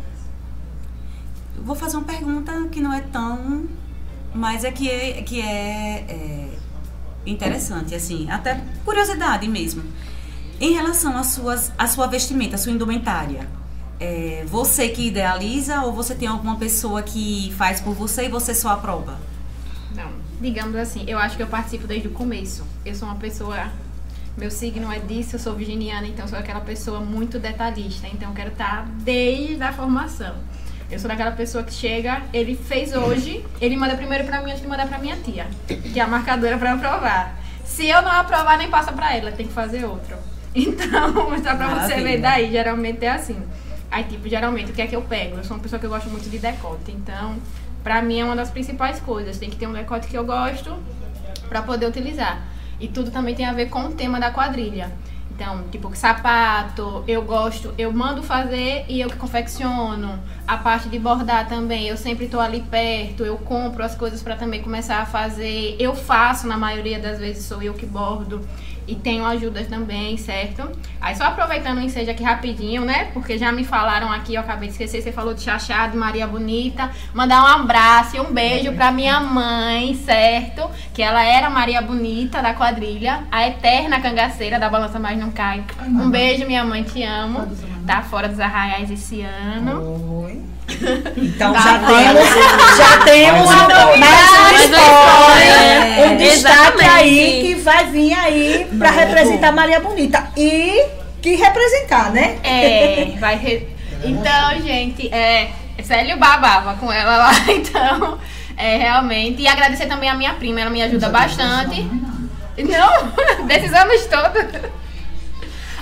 eu vou fazer uma pergunta que não é tão... mas é que é, que é, é interessante, assim, até curiosidade mesmo. Em relação às suas, à sua vestimenta, à sua indumentária, é você que idealiza ou você tem alguma pessoa que faz por você e você só aprova? Não, digamos assim, eu acho que eu participo desde o começo. Eu sou uma pessoa, meu signo é disso, eu sou virginiana, então sou aquela pessoa muito detalhista, então eu quero estar desde a formação. Eu sou daquela pessoa que chega, ele fez hoje, ele manda primeiro pra mim antes de mandar pra minha tia, que é a marcadora pra aprovar. Se eu não aprovar, nem passa pra ela, tem que fazer outro. Então, só pra você Maravilha. ver daí, geralmente é assim. Aí, tipo, geralmente, o que é que eu pego? Eu sou uma pessoa que eu gosto muito de decote, então, pra mim é uma das principais coisas. Tem que ter um decote que eu gosto pra poder utilizar. E tudo também tem a ver com o tema da quadrilha. Então, tipo, sapato, eu gosto, eu mando fazer e eu que confecciono. A parte de bordar também, eu sempre tô ali perto, eu compro as coisas pra também começar a fazer. Eu faço, na maioria das vezes sou eu que bordo. E tenho ajudas também, certo? Aí só aproveitando o ensejo aqui rapidinho, né? Porque já me falaram aqui, eu acabei de esquecer, você falou de Chachá, de Maria Bonita. Mandar um abraço e um beijo pra minha mãe, certo? Que ela era Maria Bonita da quadrilha, a eterna cangaceira da Balança Mais Não Cai. Um beijo, minha mãe, te amo. Tá fora dos arraiais esse ano. Oi. Então Tá já bom. temos, já temos Mais um um, mais Mais um um spoiler, spoiler. um destaque Exatamente. aí que vai vir aí pra representar Maria Bonita e que representar, né? É, vai. Re... Então, gente, é. Célio babava com ela lá, então. É, realmente. E agradecer também a minha prima, ela me ajuda bastante. Não, desses anos todos.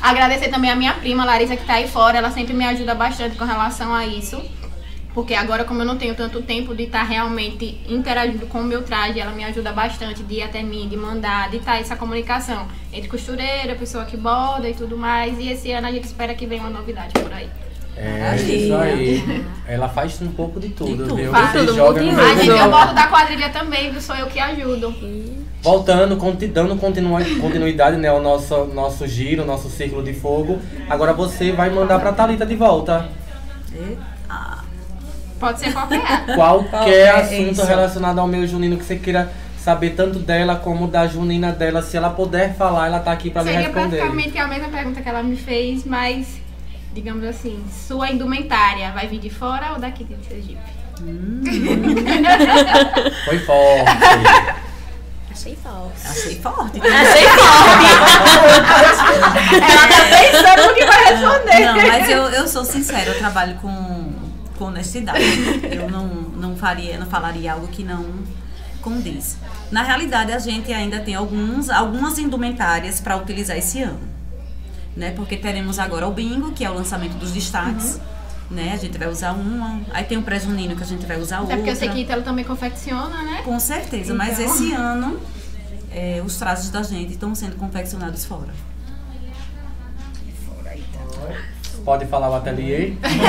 Agradecer também a minha prima, Larissa, que tá aí fora. Ela sempre me ajuda bastante com relação a isso. Porque agora, como eu não tenho tanto tempo de estar realmente interagindo com o meu traje, ela me ajuda bastante de ir até mim, de mandar, de estar essa comunicação entre costureira, pessoa que borda e tudo mais. E esse ano a gente espera que venha uma novidade por aí. É isso aí. Ela faz um pouco de tudo, De tudo. viu? Faz Você tudo, joga muito no A gente, jogo. eu bordo da quadrilha também, viu? Sou eu que ajudo. Voltando, conti- dando continua- continuidade, né, ao nosso, nosso giro, nosso círculo de fogo. Agora você vai mandar pra Thalita de volta. Pode ser qualquer. Qualquer É assunto isso. relacionado ao meu junino que você queira saber tanto dela como da junina dela. Se ela puder falar, ela tá aqui pra lhe Seria responder. praticamente a mesma pergunta que ela me fez, mas, digamos assim, sua indumentária vai vir de fora ou daqui de Sergipe? Foi forte. Achei forte. Achei forte. Achei forte. Ela tá pensando o que vai responder. Não, mas eu, eu sou sincera, eu trabalho com, com honestidade. Eu não, não faria, não falaria algo que não condiz. Na realidade, a gente ainda tem alguns, algumas indumentárias para utilizar esse ano. Né? Porque teremos agora o bingo, que é o lançamento dos destaques. Né? A gente vai usar uma. Aí tem o pré-junino que a gente vai usar outra. É porque eu sei que Ítalo também confecciona, né? Com certeza, mas Então. esse ano é, os trajes da gente estão sendo confeccionados fora. Pode falar o ateliê?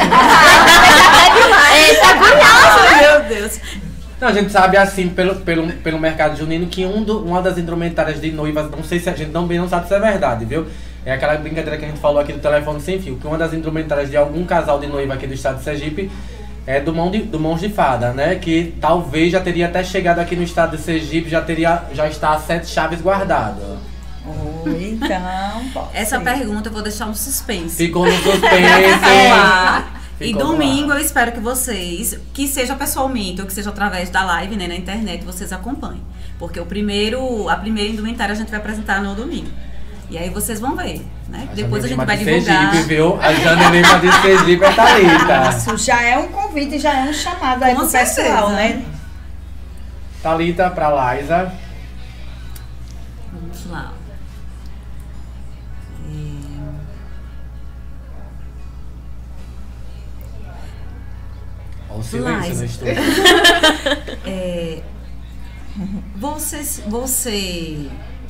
Eita, curioso. Meu Deus. Não, a gente sabe assim, pelo, pelo, pelo mercado junino, que um do, uma das indumentárias de noivas, não sei se a gente também não sabe se é verdade, viu? É aquela brincadeira que a gente falou aqui do telefone sem fio, que uma das indumentárias de algum casal de noiva aqui do estado de Sergipe é do, mão de, do Mãos de Fada, né? Que talvez já teria até chegado aqui no estado de Sergipe, já, teria, já está a sete chaves guardado. Oh, então, pode Essa ser. pergunta eu vou deixar um suspense. Ficou no suspense. É. E Ficou no domingo ar. eu espero que vocês, que seja pessoalmente ou que seja através da live, né, na internet, vocês acompanhem. Porque o primeiro, a primeira indumentária a gente vai apresentar no domingo. E aí vocês vão ver, né? A Depois a gente Janelima vai de divulgar. Sergipe, viu? A Janelima de Sergipe é Thalita. Isso já é um convite, já é um chamado aí Com pro certeza. pessoal, né? Thalita pra Laísa. Vamos lá. Olha o silêncio no Laísa. estúdio. É, você, você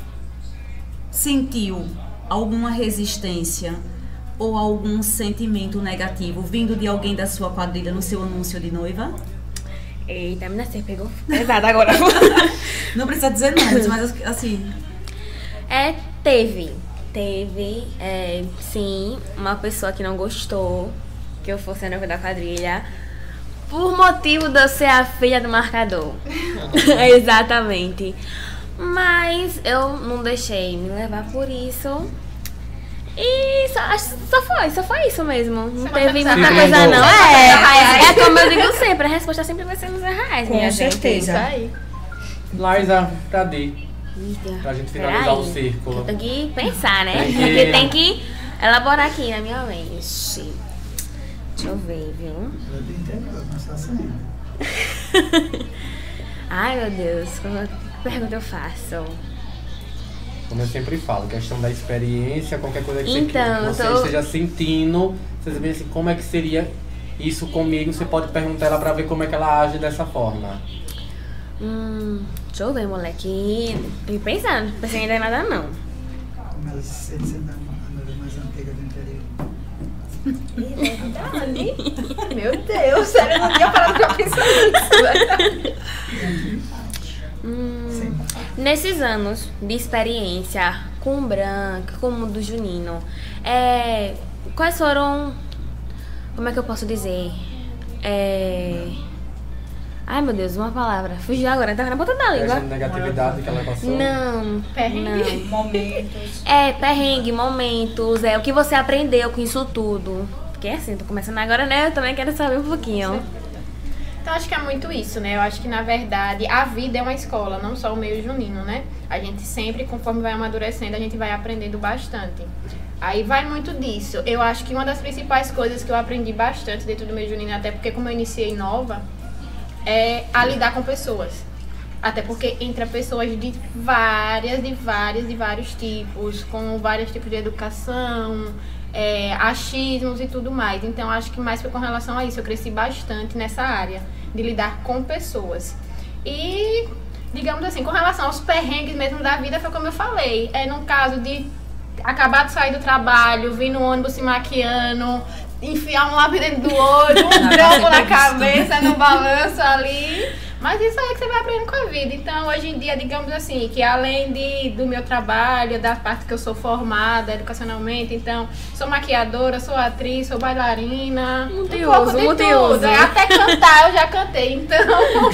sentiu alguma resistência ou algum sentimento negativo vindo de alguém da sua quadrilha no seu anúncio de noiva? Eita, menina, você pegou pesado agora. Não precisa dizer nomes, mas assim... É, teve. Teve, é, sim, uma pessoa que não gostou que eu fosse a noiva da quadrilha por motivo de eu ser a filha do marcador. Exatamente. Mas eu não deixei me levar por isso. E só, acho- só foi, só foi isso mesmo. Não Você teve vai muita fazer coisa isso. não. Você É, vai fazer é como eu digo sempre, a resposta sempre vai ser nos reais, Com minha gente. certeza. Isso aí. Laísa, cadê? Eita, Pra gente finalizar o peraí. círculo. Eu tenho que pensar, né? Tem que- Porque tem que elaborar aqui na minha mente. Deixa eu ver, viu? Eu tô entendendo, mas tá saindo. Ai, meu Deus, qual pergunta eu faço? Como eu sempre falo, questão da experiência, qualquer coisa que Então, você, que eu você tô- esteja sentindo, você vê assim, como é que seria isso comigo, você pode perguntar ela pra ver como é que ela age dessa forma. Hum, deixa eu ver, moleque. Tem que pensar, não pensei ainda em nada não. Mas ele sendo a noiva mais antiga do interior. Meu Deus, sério, eu não tinha parado pra pensar nisso. Hum, nesses anos de experiência com o branco, com o mundo junino, é, quais foram, como é que eu posso dizer? É, ai meu Deus, uma palavra, fugiu agora, tá na ponta da língua. Questão de negatividade que ela passou. Não, Perrengue. não. Momentos. É, perrengue, momentos, é o que você aprendeu com isso tudo. Porque assim, tô começando agora, né? Eu também quero saber um pouquinho. Então acho que é muito isso, né? Eu acho que na verdade a vida é uma escola, não só o meio junino, né? A gente sempre, conforme vai amadurecendo, a gente vai aprendendo bastante. Aí vai muito disso. Eu acho que uma das principais coisas que eu aprendi bastante dentro do meio junino, até porque como eu iniciei nova, é a lidar com pessoas. Até porque entra pessoas de várias, de várias, de vários tipos, com vários tipos de educação, é, achismos e tudo mais. Então, acho que mais foi com relação a isso. Eu cresci bastante nessa área, de lidar com pessoas. E, digamos assim, com relação aos perrengues mesmo da vida, foi como eu falei. É no caso de acabar de sair do trabalho, vir no ônibus se maquiando, enfiar um lápis dentro do olho, um grampo na cabeça, no balanço ali. Mas isso aí é que você vai aprendendo com a vida. Então, hoje em dia, digamos assim, que além de, do meu trabalho, da parte que eu sou formada educacionalmente, então, sou maquiadora, sou atriz, sou bailarina, Multiuso, um pouco de multiuso. tudo. Até cantar eu já cantei, então...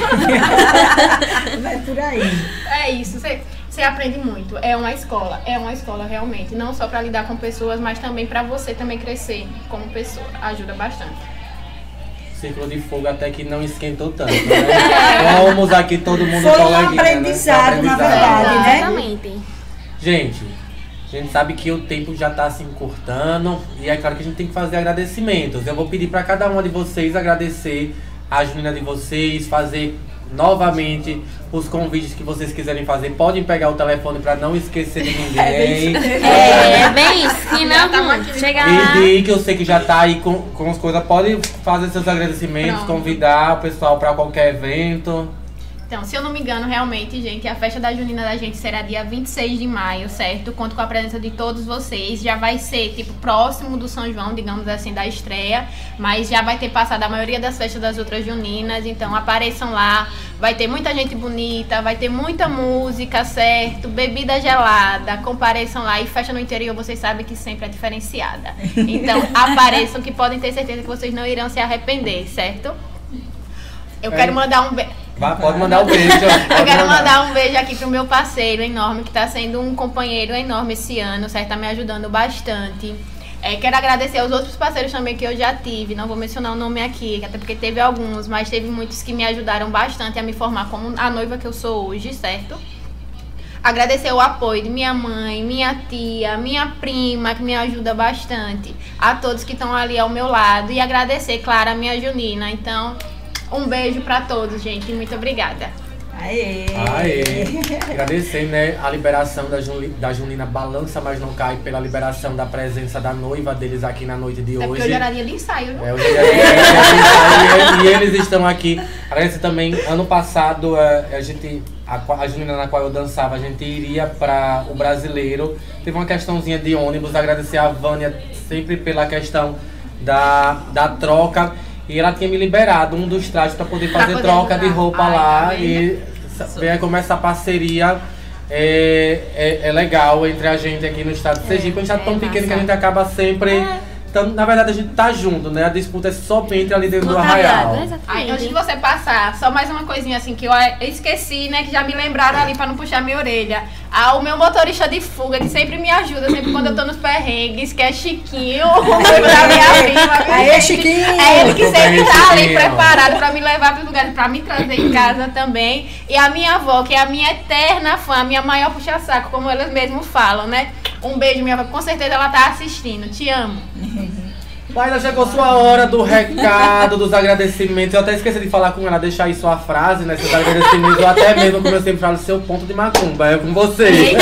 Vai por aí. É isso, você, você aprende muito. É uma escola, é uma escola realmente. Não só para lidar com pessoas, mas também para você também crescer como pessoa. Ajuda bastante. Círculo de fogo até que não esquentou tanto, né? Vamos aqui todo mundo Foi um coleguinha, aprendizado, né? na verdade, né? Exatamente. Gente, a gente sabe que o tempo já está se encurtando e é claro que a gente tem que fazer agradecimentos. Eu vou pedir para cada uma de vocês agradecer a junina de vocês, fazer novamente os convites que vocês quiserem fazer. Podem pegar o telefone para não esquecer de ninguém. É, bem isso. Se não, chega lá. E Di, que eu sei que já tá aí com, com as coisas, pode fazer seus agradecimentos, Pronto. convidar o pessoal para qualquer evento. Então, se eu não me engano, realmente, gente, a festa da junina da gente será dia vinte e seis de maio, certo? Conto com a presença de todos vocês. Já vai ser, tipo, próximo do São João, digamos assim, da estreia. Mas já vai ter passado a maioria das festas das outras juninas. Então, apareçam lá. Vai ter muita gente bonita, vai ter muita música, certo? Bebida gelada. Compareçam lá. E festa no interior, vocês sabem que sempre é diferenciada. Então, apareçam que podem ter certeza que vocês não irão se arrepender, certo? Eu É. quero mandar um beijo. Vai, pode mandar um beijo. Eu quero mandar um beijo aqui pro meu parceiro enorme, que tá sendo um companheiro enorme esse ano, certo? Tá me ajudando bastante. É, quero agradecer aos outros parceiros também que eu já tive, não vou mencionar o nome aqui, até porque teve alguns, mas teve muitos que me ajudaram bastante a me formar como a noiva que eu sou hoje, certo? Agradecer o apoio de minha mãe, minha tia, minha prima, que me ajuda bastante, a todos que estão ali ao meu lado, e agradecer, claro, a minha junina. Então, um beijo pra todos, gente. Muito obrigada. Aê! Aê! Agradecer, né, a liberação da, Juni, da Junina Balança Mas Não Cai, pela liberação da presença da noiva deles aqui na noite de É hoje. porque hoje era dia de ensaio, né? É, hoje é dia de ensaio, e eles estão aqui. Agradecer também, ano passado, a, a gente, a, a Junina na qual eu dançava, a gente iria para o Brasileiro. Teve uma questãozinha de ônibus. Agradecer a Vânia sempre pela questão da, da troca. E ela tinha me liberado um dos trajes para poder fazer poder troca de ajudar. roupa Ai, lá. tá E ver como essa parceria é, é, é legal entre a gente aqui no estado de Sergipe. A gente tá tão é pequeno que a massa. gente acaba sempre... Então, na verdade, a gente tá junto, né? A disputa é somente ali dentro do Voluntariado, arraial. exatamente. Ai, antes de você passar, só mais uma coisinha assim que eu esqueci, né? Que já me lembraram ali pra não puxar minha orelha. Ah, o meu motorista de fuga, que sempre me ajuda, sempre quando eu tô nos perrengues, que é Chiquinho, o noivo da minha prima. viu, Aê, gente? Chiquinho! É ele que Tudo sempre bem, tá ali Chiquinho? preparado pra me levar pros lugares, pra me trazer em casa também. E a minha avó, que é a minha eterna fã, a minha maior puxa-saco, como elas mesmos falam, né? Um beijo, minha avó, com certeza ela tá assistindo. Te amo. Mas já chegou sua hora do recado, dos agradecimentos. Eu até esqueci de falar com ela, deixar aí sua frase, né? Seus agradecimentos, ou até mesmo, como eu sempre falo, seu ponto de macumba. É com você.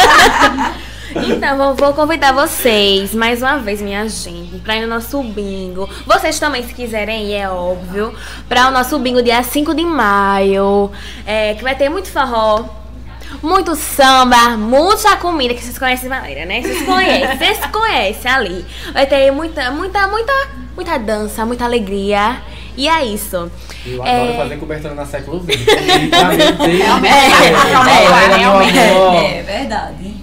Então, vou, vou convidar vocês, mais uma vez, minha gente, pra ir no nosso bingo. Vocês também, se quiserem ir, é óbvio, pra o nosso bingo dia cinco de maio, é, que vai ter muito forró, muito samba, muita comida, que vocês conhecem Valéria, né? Vocês conhecem, vocês conhecem ali. Vai ter muita, muita, muita, muita dança, muita alegria. E é isso. Eu adoro É. fazer cobertura na século vinte. Eita, meu Deus. Realmente, Valéria, meu realmente. amor. É verdade.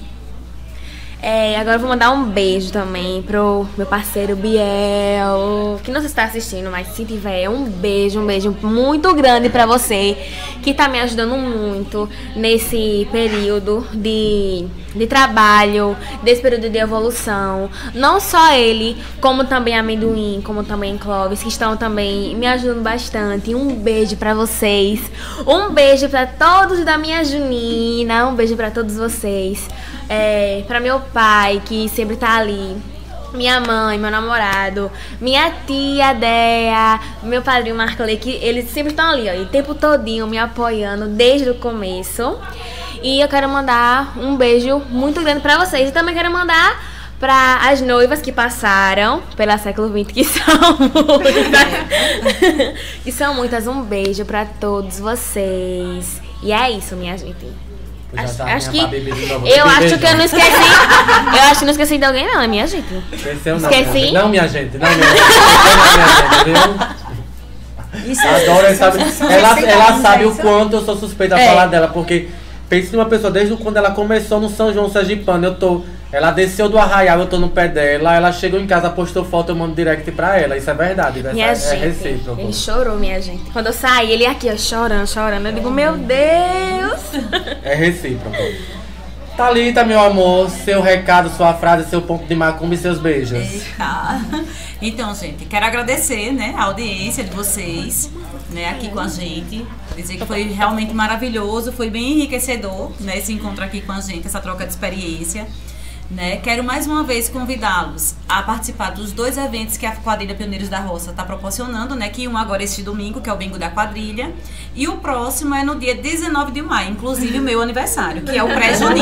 É, agora eu vou mandar um beijo também pro meu parceiro Biel, que não se está assistindo, mas se tiver, um beijo, um beijo muito grande pra você, que tá me ajudando muito nesse período de, de trabalho, desse período de evolução. Não só ele, como também Amendoim, como também Clóvis, que estão também me ajudando bastante. Um beijo pra vocês, um beijo pra todos da minha Junina, um beijo pra todos vocês. É, pra meu pai, que sempre tá ali minha mãe, meu namorado, minha tia Dea, meu padrinho Marco Lei, que eles sempre estão ali, ó, o tempo todinho me apoiando desde o começo. E eu quero mandar um beijo muito grande pra vocês. E também quero mandar pra as noivas que passaram pela século vinte, que são muitas. Que são muitas. Um beijo pra todos vocês. E é isso, minha gente. Acho, acho que eu acho que eu não esqueci. Eu acho que não esqueci de alguém, não, é minha gente. Esqueceu, não. Esqueci? Não, minha gente. Não, minha gente. Não, minha gente, viu? Isso, Adoro, isso, sabe, isso, ela ela sabe o quanto eu sou suspeita a é. falar dela, porque pense numa pessoa, desde quando ela começou no São João Sergipano, eu tô. Ela desceu do arraial, eu tô no pé dela, ela chegou em casa, postou foto, eu mando direct pra ela. Isso é verdade, minha é, gente, é recíproco. Ele chorou, minha gente. Quando eu saí, ele aqui, ó, chorando, chorando. Eu digo, meu Deus! É recíproco. Thalita, meu amor, seu recado, sua frase, seu ponto de macumba e seus beijos. Eita. Então, gente, quero agradecer, né, a audiência de vocês, né, aqui com a gente. Dizer que foi realmente maravilhoso, foi bem enriquecedor, né, esse encontro aqui com a gente, essa troca de experiência. Né? Quero mais uma vez convidá-los a participar dos dois eventos que a Quadrilha Pioneiros da Roça está proporcionando, né? Que um agora este domingo, que é o Bingo da Quadrilha, e o próximo é no dia dezenove de maio, inclusive o meu aniversário, que é o pré-junino.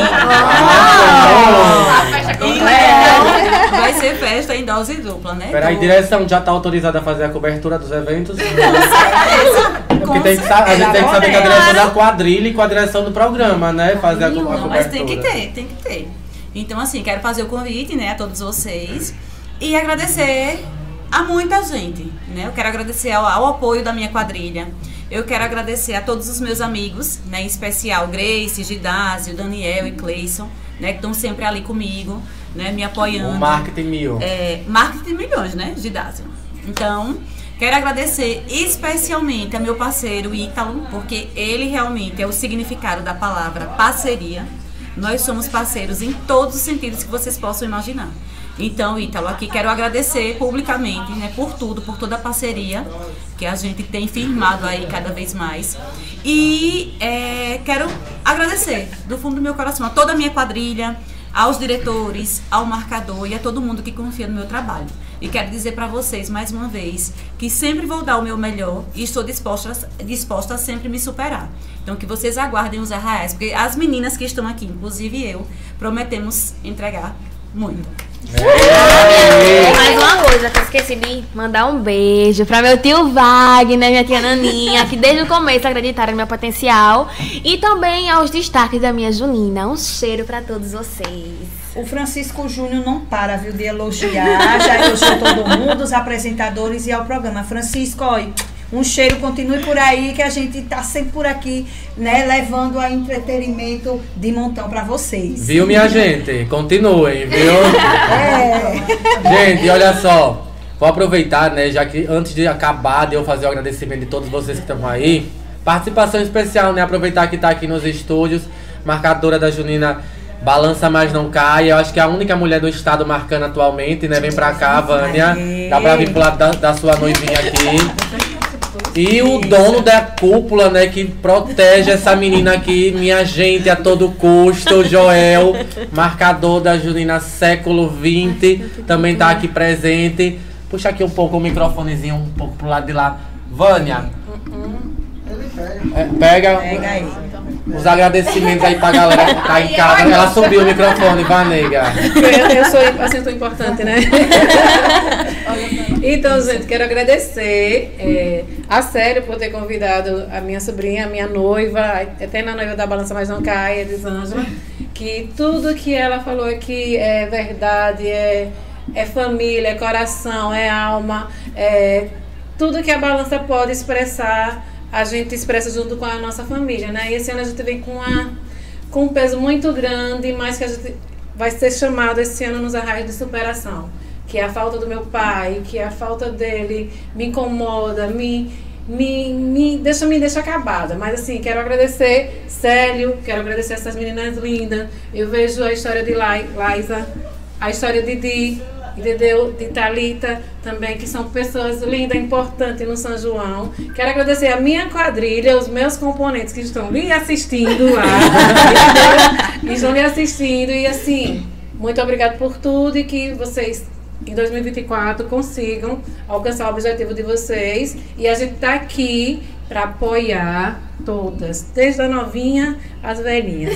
A festa completa. Vai ser festa em dose dupla, né? Peraí, a direção já está autorizada a fazer a cobertura dos eventos? Com certeza. Porque tem que, a gente tem que saber que a direção da quadrilha e com a direção do programa, né? Fazer a, a cobertura. Mas tem que ter, tem que ter. Então, assim, quero fazer o convite, né, a todos vocês e agradecer a muita gente, né? Eu quero agradecer ao, ao apoio da minha quadrilha. Eu quero agradecer a todos os meus amigos, né, em especial Grace, Gidásio, Daniel e Cleison, né, que estão sempre ali comigo, né, me apoiando. O marketing mil. É, marketing milhões, né, Gidásio. Então, quero agradecer especialmente a meu parceiro Ítalo, porque ele realmente é o significado da palavra parceria. Nós somos parceiros em todos os sentidos que vocês possam imaginar. Então, Ítalo, aqui quero agradecer publicamente, né, por tudo, por toda a parceria que a gente tem firmado aí cada vez mais. E é, quero agradecer do fundo do meu coração a toda a minha quadrilha, aos diretores, ao marcador e a todo mundo que confia no meu trabalho. E quero dizer para vocês, mais uma vez, que sempre vou dar o meu melhor e estou disposta, disposta a sempre me superar. Então, que vocês aguardem os arraiais, porque as meninas que estão aqui, inclusive eu, prometemos entregar muito. É. Mais uma coisa que eu esqueci de mandar um beijo pra meu tio Wagner, minha tia Naninha, que desde o começo acreditaram no meu potencial. E também aos destaques da minha Junina. Um cheiro pra todos vocês. O Francisco Júnior não para, viu, de elogiar. Já elogiou todo mundo, os apresentadores e ao programa. Francisco, olha, um cheiro, continue por aí, que a gente tá sempre por aqui, né, levando a entretenimento de montão pra vocês. Viu, minha gente? Continuem, viu? É. Gente, olha só, vou aproveitar, né, já que antes de acabar, de eu fazer o agradecimento de todos vocês que estão aí, participação especial, né, aproveitar que tá aqui nos estúdios, marcadora da Junina Balança Mas Não Cai. Eu acho que é a única mulher do estado marcando atualmente, né, vem pra cá, Vânia, dá pra vir pro lado da, da sua noivinha aqui. E o dono da cúpula, né, que protege essa menina aqui, minha gente, a todo custo, o Joel, marcador da Junina século vinte, também tá aqui presente. Puxa aqui um pouco o microfonezinho, um pouco pro lado de lá. Vânia, é, pega, pega aí. Os agradecimentos aí pra galera que tá em casa. Ela subiu o microfone, vai, nega. Eu, eu sou assento importante, né? Então, gente, quero agradecer é, a Sério por ter convidado a minha sobrinha, a minha noiva, a eterna noiva da Balança Mas Não Cai, Elisângela, que tudo que ela falou aqui é verdade, é, é família, é coração, é alma, é tudo que a Balança pode expressar, a gente expressa junto com a nossa família, né? E esse ano a gente vem com, uma, com um peso muito grande, mas que a gente vai ser chamado esse ano nos arraios de superação. Que é a falta do meu pai, que é a falta dele me incomoda, me, me, me, deixa, me deixa acabada. Mas assim, quero agradecer Célio, quero agradecer essas meninas lindas. Eu vejo a história de Laisa, a história de Di, entendeu? De Thalita também, que são pessoas lindas, importantes no São João. Quero agradecer a minha quadrilha, os meus componentes que estão me assistindo lá, entendeu? Estão me assistindo e assim, muito obrigado por tudo e que vocês em dois mil e vinte e quatro consigam alcançar o objetivo de vocês. E a gente está aqui para apoiar todas, desde a novinha às velhinhas.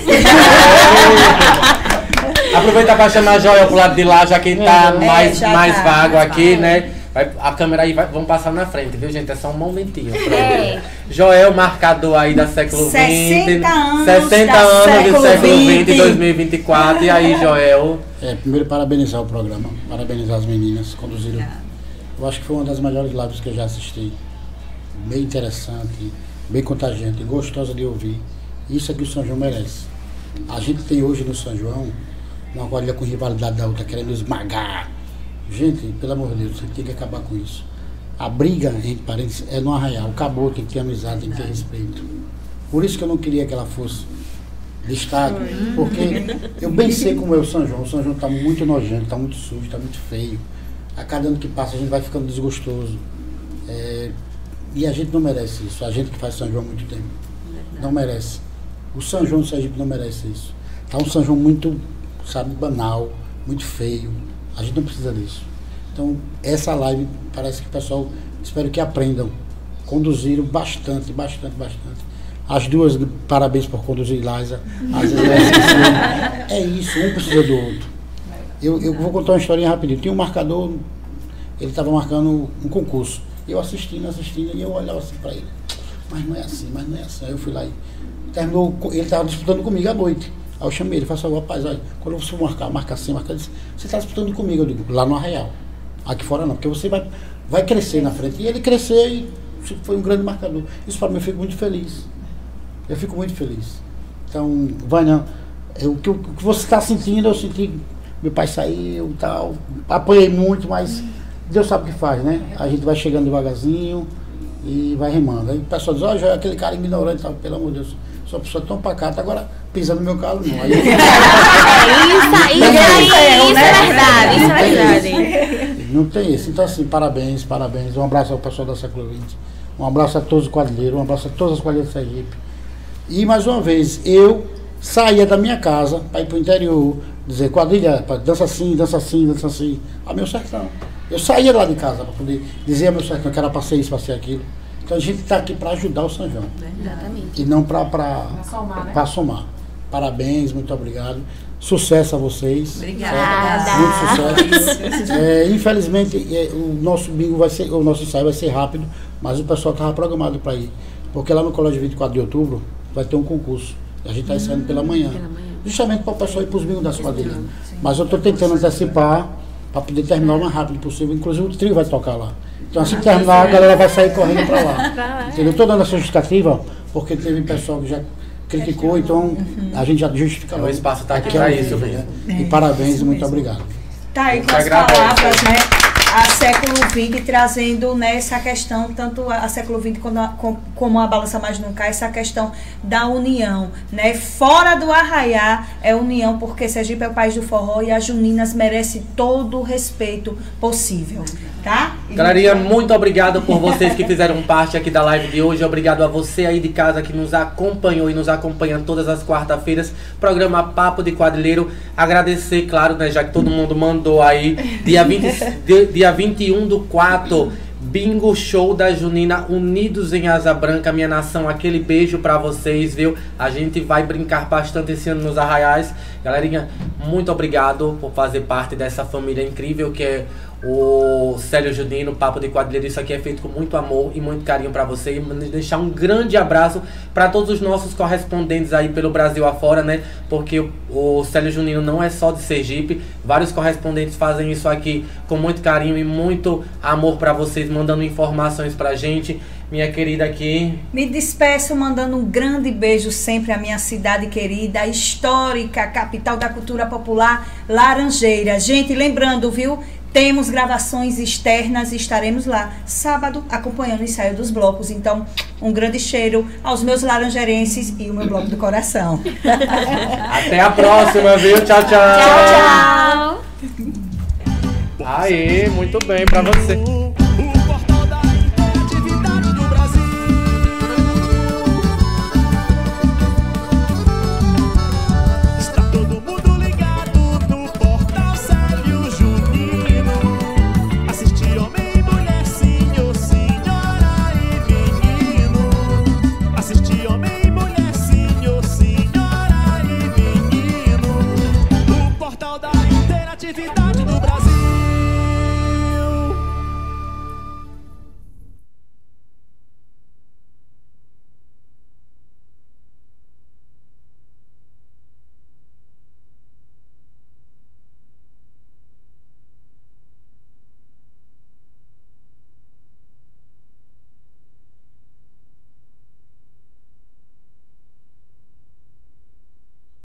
Aproveitar para chamar a Joel pro lado de lá, já que tá É, mais, já mais tá, vago já aqui, tá. né? Vai, a câmera aí, vai, vamos passar na frente, viu, gente? É só um momentinho. É. Joel, marcador aí da século vinte. sessenta anos sessenta da anos século do século vinte, vinte. dois mil e vinte e quatro. E aí, Joel? É, primeiro parabenizar o programa, parabenizar as meninas, conduziram. Eu acho que foi uma das melhores lives que eu já assisti. Bem interessante, bem contagiante, gostosa de ouvir. Isso é que o São João merece. A gente tem hoje no São João uma quadrilha com rivalidade da outra, querendo esmagar. Gente, pelo amor de Deus, você tem que acabar com isso. A briga entre parentes é no arraial. Acabou, tem que ter amizade, tem que ter respeito. Por isso que eu não queria que ela fosse destaque, porque eu bem sei como é o São João. O São João está muito nojento, está muito sujo, está muito feio. A cada ano que passa a gente vai ficando desgostoso. É, e a gente não merece isso. A gente que faz São João há muito tempo não merece. O São João do Sergipe não merece isso. Está um São João muito, sabe, banal, muito feio. A gente não precisa disso. Então, essa live parece que o pessoal, espero que aprendam. Conduziram bastante, bastante, bastante. As duas, parabéns por conduzir, Liza. Às vezes eu esqueci. É isso, um precisa do outro. Eu, eu vou contar uma historinha rapidinho. Tinha um marcador, ele estava marcando um concurso. Eu assistindo, assistindo, e eu olhava assim para ele. Mas não é assim, mas não é assim. Aí eu fui lá e terminou, ele estava disputando comigo à noite. Aí eu chamei ele, falei assim, rapaz, olha, quando você for marcar, marca assim, marca assim, você está disputando comigo, eu digo, lá no Arraial. Aqui fora não, porque você vai, vai crescer na frente. E ele crescer e foi um grande marcador. Isso para mim eu fico muito feliz. Eu fico muito feliz. Então, Vânia, o que, o que você está sentindo, eu senti, meu pai saiu e tal, apanhei muito, mas Deus sabe o que faz, né? A gente vai chegando devagarzinho e vai remando. Aí o pessoal diz, ó, oh, aquele cara ignorante, tal, pelo amor de Deus, sou uma pessoa tão pacata, agora pisa no meu calo não. Aí, É isso aí, isso aí, isso é verdade, isso é verdade. Não tem isso. Então, assim, parabéns, parabéns. Um abraço ao pessoal da século vinte. Um abraço a todos os quadrilheiros, um abraço a todas as quadrilhas do Sergipe. E, mais uma vez, eu saía da minha casa para ir para o interior, dizer, quadrilha, dança assim, dança assim, dança assim. A meu sertão. Eu saía lá de casa para poder dizer a meu sertão que era para ser isso, para ser aquilo. Então, a gente está aqui para ajudar o São João. Exatamente. E não para para somar, né? somar. Parabéns, muito obrigado. Sucesso a vocês. Obrigada. Muito sucesso. É, infelizmente, é, o nosso bingo vai ser, o nosso ensaio vai ser rápido, mas o pessoal estava programado para ir. Porque lá no Colégio vinte e quatro de outubro vai ter um concurso. A gente está ensaiando pela manhã. Pela manhã. Justamente para o pessoal ir para os bingos das quadrilhas. Mas eu estou tentando antecipar para poder terminar o mais rápido possível. Inclusive o trio vai tocar lá. Então assim que terminar, a galera vai sair correndo para lá. Entendeu? Estou dando essa justificativa, porque teve pessoal que já criticou, então a gente já justifica. O espaço está aqui para isso mesmo. Né? E parabéns e muito obrigado. Tá aí com as palavras, né? A século vinte trazendo nessa questão, tanto a século vinte como a, como a Balança Mais Não Cai, essa questão da união, né? Fora do arraiar é união, porque Sergipe é o país do forró e as juninas merecem todo o respeito possível, tá? Galerinha, muito obrigado por vocês que fizeram parte aqui da live de hoje. Obrigado a você aí de casa que nos acompanhou e nos acompanha todas as quarta-feiras. Programa Papo de Quadrilheiro. Agradecer, claro, né, já que todo mundo mandou aí, dia, vinte, dia vinte e um do quatro, Bingo Show da Junina, Unidos em Asa Branca, minha nação, aquele beijo pra vocês, viu? A gente vai brincar bastante esse ano nos arraiais. Galerinha, muito obrigado por fazer parte dessa família incrível que é o Célio Junino, Papo de Quadrilheiro. Isso aqui é feito com muito amor e muito carinho pra você. E deixar um grande abraço pra todos os nossos correspondentes aí pelo Brasil afora, né? Porque o, o Célio Junino não é só de Sergipe. Vários correspondentes fazem isso aqui com muito carinho e muito amor pra vocês, mandando informações pra gente. Minha querida aqui. Me despeço mandando um grande beijo sempre à minha cidade querida, histórica, capital da cultura popular, Laranjeira. Gente, lembrando, viu? Temos gravações externas e estaremos lá sábado acompanhando o ensaio dos blocos. Então, um grande cheiro aos meus laranjeirenses e o meu bloco do coração. Até a próxima, viu? Tchau, tchau. Tchau, tchau. Aê, muito bem pra você.